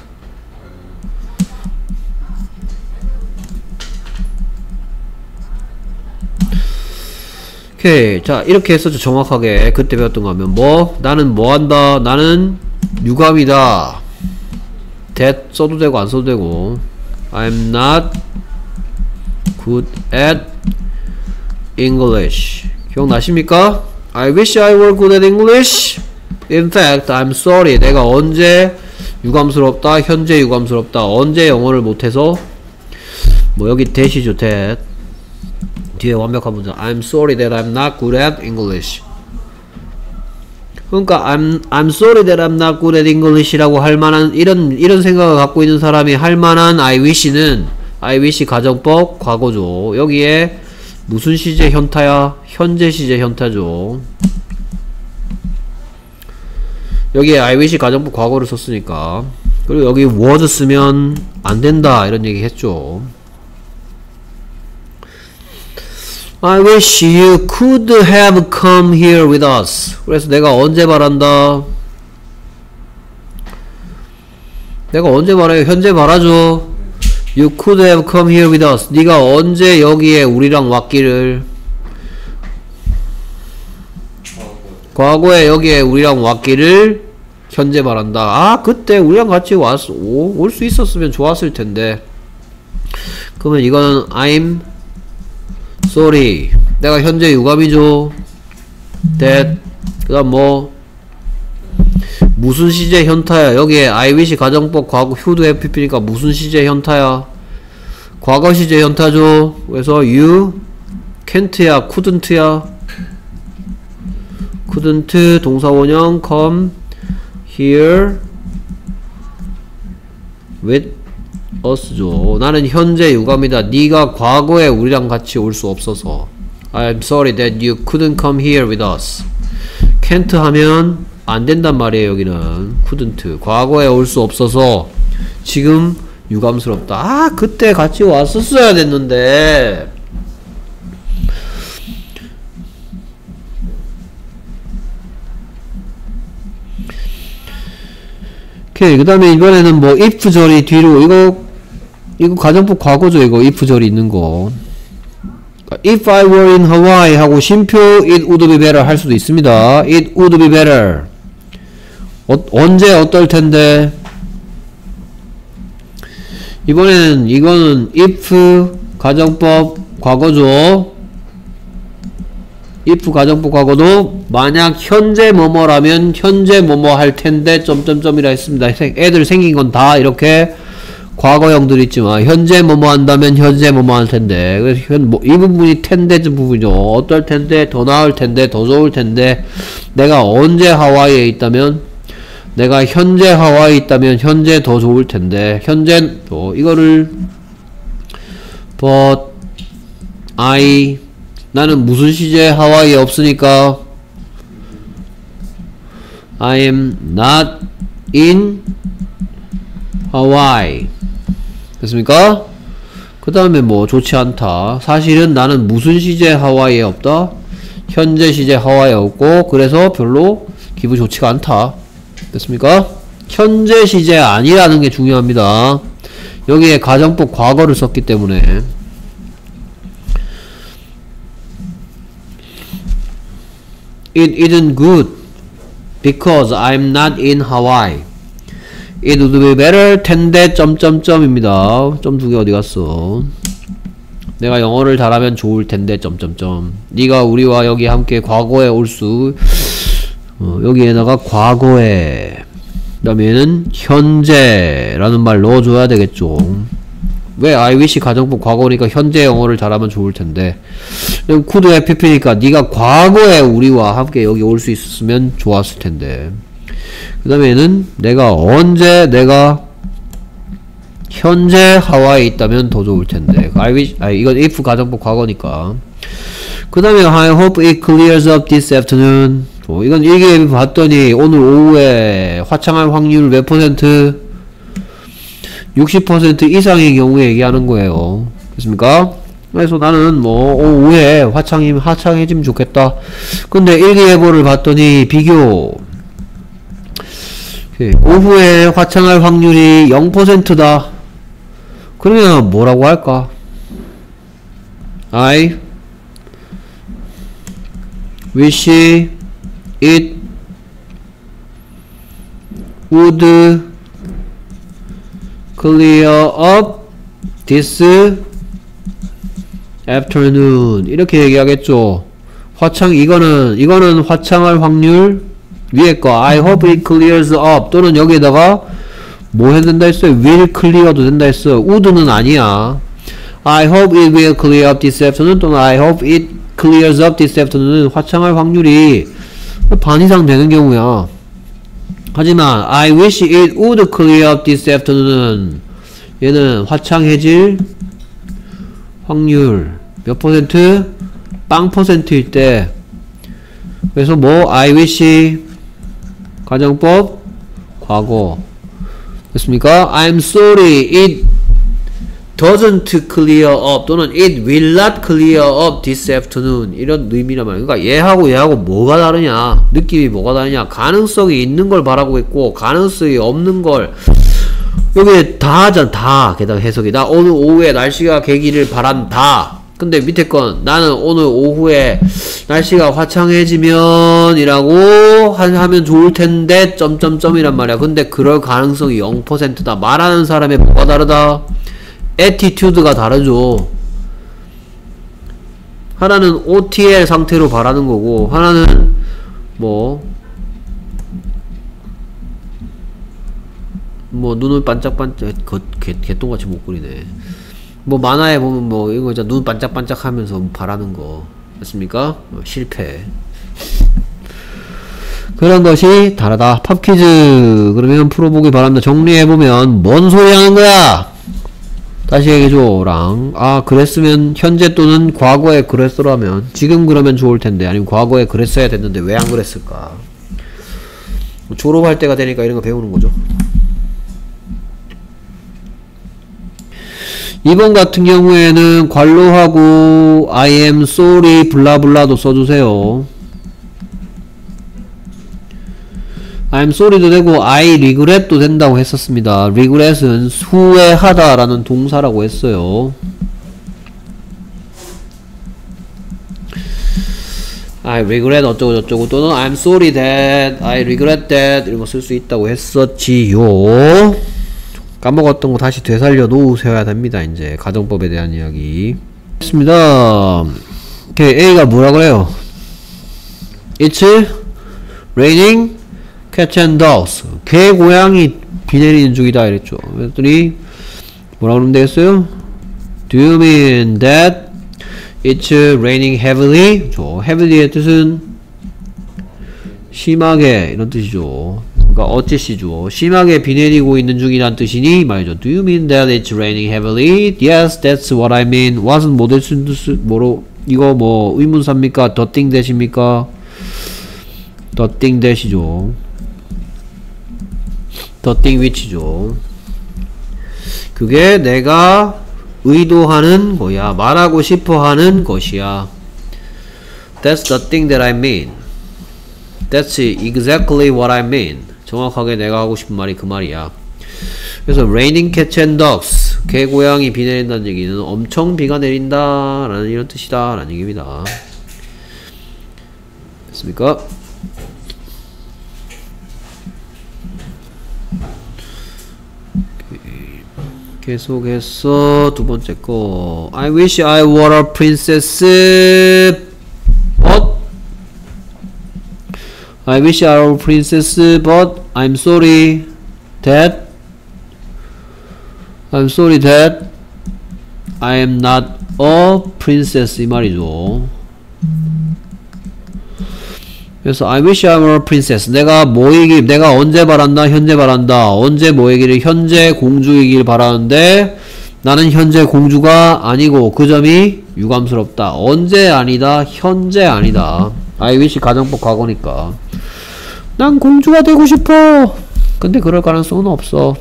오케이. 자, 이렇게 했었죠. 정확하게. 그때 배웠던 거 하면 뭐? 나는 뭐 한다? 나는 유감이다. that 써도 되고 안 써도 되고. I'm not good at English. 기억나십니까? I wish I were good at English. In fact, I'm sorry. 내가 언제 유감스럽다? 현재 유감스럽다. 언제 영어를 못해서? 뭐 여기 that이죠. that. 뒤에 완벽한 문장. I'm sorry that I'm not good at English. 그러니까 I'm sorry that I'm not good at English라고 할 만한 이런 생각을 갖고 있는 사람이 할 만한 I wish는 I wish 가정법 과거죠. 여기에 무슨 시제 현타야? 현재 시제 현타죠. 여기에 I wish 가정법 과거를 썼으니까. 그리고 여기 was 쓰면 안 된다 이런 얘기 했죠. I wish you could have come here with us. 그래서 내가 언제 바란다? 내가 언제 바라요? 현재 바라죠. You could have come here with us. 네가 언제 여기에 우리랑 왔기를? 과거에 여기에 우리랑 왔기를 현재 바란다. 아, 그때 우리랑 같이 올 수 있었으면 좋았을 텐데. 그러면 이거는 I'm sorry. 내가 현재 유감이죠. that. 그 다음 뭐 무슨 시제 현타야? 여기에 I wish 가정법 과거 should have pp니까 무슨 시제 현타야? 과거 시제 현타죠. 그래서 you can't야 couldn't야. couldn't 동사원형 come here with us죠. 나는 현재 유감이다. 네가 과거에 우리랑 같이 올 수 없어서. I'm sorry that you couldn't come here with us. can't 하면 안 된단 말이에요. 여기는 couldn't. 과거에 올 수 없어서 지금 유감스럽다. 아, 그때 같이 왔었어야 됐는데. 오케이. 그 다음에 이번에는 뭐 if 절이 뒤로 이거 가정법 과거죠. 이거 if 절이 있는 거. If I were in Hawaii 하고 쉼표 it would be better 할 수도 있습니다. It would be better. 언제 어떨 텐데. 이번에는 이거는 if 가정법 과거죠. if 가정법 과거도 만약 현재 뭐뭐라면 현재 뭐뭐 할 텐데 점점점이라 했습니다. 애들 생긴 건 다 이렇게 과거형들 있지만 현재 뭐뭐 한다면 현재 뭐뭐 할 텐데. 그래서 이 부분이 텐데즈 부분이죠. 어떨 텐데, 더 나을 텐데, 더 좋을 텐데. 내가 언제 하와이에 있다면, 내가 현재 하와이에 있다면 현재 더 좋을 텐데. 현재 이거를 but 나는 무슨 시제 하와이에 없으니까 I am not in Hawaii. 됐습니까? 그 다음에 뭐 좋지 않다. 사실은 나는 무슨 시제 하와이에 없다? 현재 시제 하와이에 없고 그래서 별로 기분 좋지가 않다. 됐습니까? 현재 시제 아니라는 게 중요합니다. 여기에 가정법 과거를 썼기 때문에 It isn't good because I'm not in Hawaii. It would be better 텐데 점점점입니다. 점 두 개 어디 갔어? 내가 영어를 잘하면 좋을 텐데 점점점. 네가 우리와 여기 함께 과거에 올 수 여기에다가 과거에 그다음에 얘는 현재라는 말 넣어줘야 되겠죠. 왜 I wish 가정법 과거니까 현재 영어를 잘하면 좋을 텐데 could FP니까 네가 과거에 우리와 함께 여기 올 수 있었으면 좋았을 텐데. 그 다음에 얘는 내가 언제 내가 현재 하와이에 있다면 더 좋을 텐데. I wish 이건 if 가정법 과거니까. 그 다음에 I hope it clears up this afternoon. 이건 일기예비 봤더니 오늘 오후에 화창할 확률 몇 퍼센트? 60% 이상의 경우에 얘기하는 거예요. 됐습니까? 그래서 나는 뭐 오후에 화창해지면 좋겠다. 근데 일기예보를 봤더니 비교 오후에 화창할 확률이 0%다. 그러면 뭐라고 할까? I wish it would clear up this afternoon. 이렇게 얘기하겠죠. 이거는 화창할 확률 위에 거 I hope it clears up 또는 여기에다가 뭐 해야 된다 했어요? will clear도 된다 했어요. would는 아니야. I hope it will clear up this afternoon 또는 I hope it clears up this afternoon은 화창할 확률이 반 이상 되는 경우야. 하지만 I wish it would clear up this afternoon은 얘는 화창해질 확률 몇 퍼센트? 빵 퍼센트일 때. 그래서 뭐 I wish 가정법 과거. 됐습니까? I'm sorry it doesn't clear up 또는 it will not clear up this afternoon 이런 의미란 말이야. 그러니까 얘하고 뭐가 다르냐, 느낌이 뭐가 다르냐, 가능성이 있는 걸 바라고 있고 가능성이 없는 걸 여기에 다 하잖아. 다 게다가 해석이 나 오늘 오후에 날씨가 개기를 바란다. 근데 밑에 건 나는 오늘 오후에 날씨가 화창해지면 이라고 하면 좋을 텐데 점점점이란 말이야. 근데 그럴 가능성이 0%다. 말하는 사람의 뭐가 다르다? 애티튜드가 다르죠. 하나는 OTL 상태로 바라는 거고 하나는 뭐 눈을 반짝반짝 개똥같이 못 그리네. 뭐 만화에 보면 뭐 이거 있잖아. 눈 반짝반짝 하면서 바라는 거 맞습니까? 실패. 그런 것이 다르다. 팝퀴즈 그러면 풀어보기 바랍니다. 정리해보면 뭔 소리 하는 거야? 다시 얘기해줘랑 그랬으면 현재 또는 과거에 그랬더라면 지금 그러면 좋을텐데 아니면 과거에 그랬어야 됐는데 왜 안 그랬을까? 졸업할 때가 되니까 이런 거 배우는 거죠. 2번 같은 경우에는 관로하고 I am sorry 블라블라도 써주세요. I'm sorry도 되고 I regret도 된다고 했었습니다. regret은 후회하다 라는 동사라고 했어요. I regret 어쩌고 저쩌고 또는 I'm sorry that I regret that 이런 거 쓸 수 있다고 했었지요. 까먹었던 거 다시 되살려 놓으셔야 됩니다. 이제 가정법에 대한 이야기 했습니다. A가 뭐라 그래요? It's raining cats and dogs. 개 고양이 비 내리는 중이다 이랬죠. 그랬더니 뭐라 그러면 되겠어요? Do you mean that it's raining heavily? 저 heavily의 뜻은 심하게 이런 뜻이죠. 그러니까 어찌시죠? 심하게 비 내리고 있는 중이란 뜻이니 말이죠. Do you mean that it's raining heavily? Yes, that's what I mean. what은 뭐 될 수 뭐로 이거 뭐 의문사입니까? the thing 대십니까? the thing 대시죠. the thing which죠. 그게 내가 의도하는 거야. 말하고 싶어 하는 것이야. That's the thing that I mean. That's exactly what I mean. 정확하게 내가 하고 싶은 말이 그 말이야. 그래서 raining cats and dogs. 개, 고양이 비 내린다는 얘기는 엄청 비가 내린다 라는 이런 뜻이다 라는 얘기입니다. 됐습니까? 계속해서 두 번째 거. I wish I were a princess, but I wish I were a princess, but I'm sorry that I am not a princess 이 말이죠. 그래서 I wish I were a princess. 내가 뭐이길, 내가 언제 바란다? 현재 바란다. 언제 뭐이기를? 현재 공주이길 바라는데 나는 현재 공주가 아니고 그 점이 유감스럽다. 언제 아니다. 현재 아니다. I wish 가정법 과거니까. 난 공주가 되고 싶어. 근데 그럴 가능성은 없어.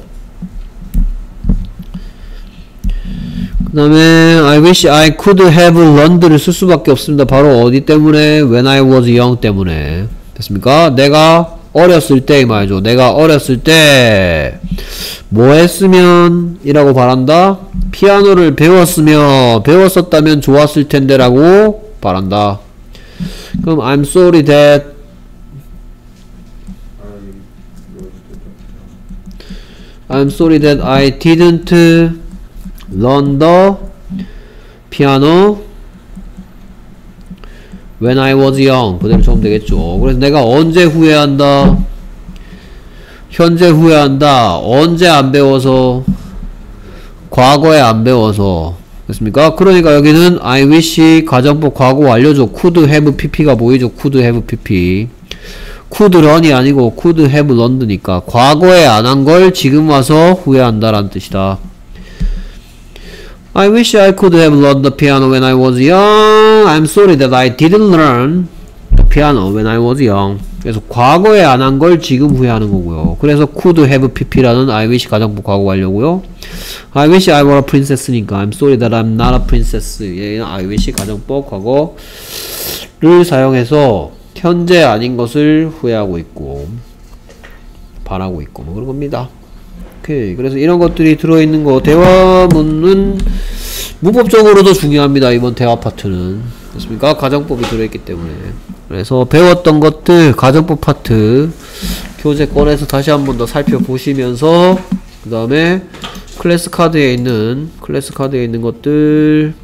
그 다음에 I wish I could have learned를 쓸 수밖에 없습니다. 바로 어디 때문에? When I was young 때문에. 됐습니까? 내가 어렸을 때 이 말이죠. 내가 어렸을 때 뭐 했으면 이라고 바란다. 피아노를 배웠었다면 좋았을 텐데 라고 바란다. 그럼 I'm sorry that I didn't learn the piano when I was young. 그대로 적으면 되겠죠. 그래서 내가 언제 후회한다? 현재 후회한다. 언제 안 배워서? 과거에 안 배워서. 됐습니까? 그러니까 여기는 I wish 가정법 과거 완료죠. could have pp가 보이죠. could have pp. could learn이 아니고 could have learned니까 과거에 안 한 걸 지금 와서 후회한다 라는 뜻이다. I wish I could have learned the piano when I was young. I'm sorry that I didn't learn the piano when I was young. 그래서 과거에 안 한 걸 지금 후회하는 거고요. 그래서 could have pp라는 I wish 가정법 과거 완료고요. I wish I were a princess니까 I'm sorry that I'm not a princess. 얘는 I wish 가정법 과거를 사용해서 현재 아닌 것을 후회하고 있고 바라고 있고 뭐 그런 겁니다. 오케이. 그래서 이런 것들이 들어있는 거 대화문은 문법적으로도 중요합니다. 이번 대화 파트는. 됐습니까? 가정법이 들어있기 때문에. 그래서 배웠던 것들 가정법 파트 교재 꺼내서 다시 한 번 더 살펴보시면서 그 다음에 클래스 카드에 있는 것들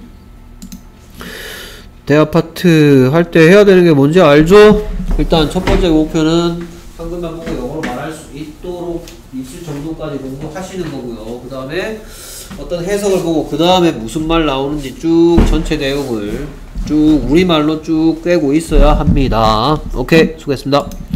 대화 파트 할 때 해야 되는 게 뭔지 알죠? 일단 첫 번째 목표는 한글만 보고 영어로 말할 수 있도록 있을 정도까지 공부하시는 거고요. 그 다음에 어떤 해석을 보고 그 다음에 무슨 말 나오는지 쭉 전체 내용을 쭉 우리말로 쭉 꿰고 있어야 합니다. 오케이, 수고했습니다.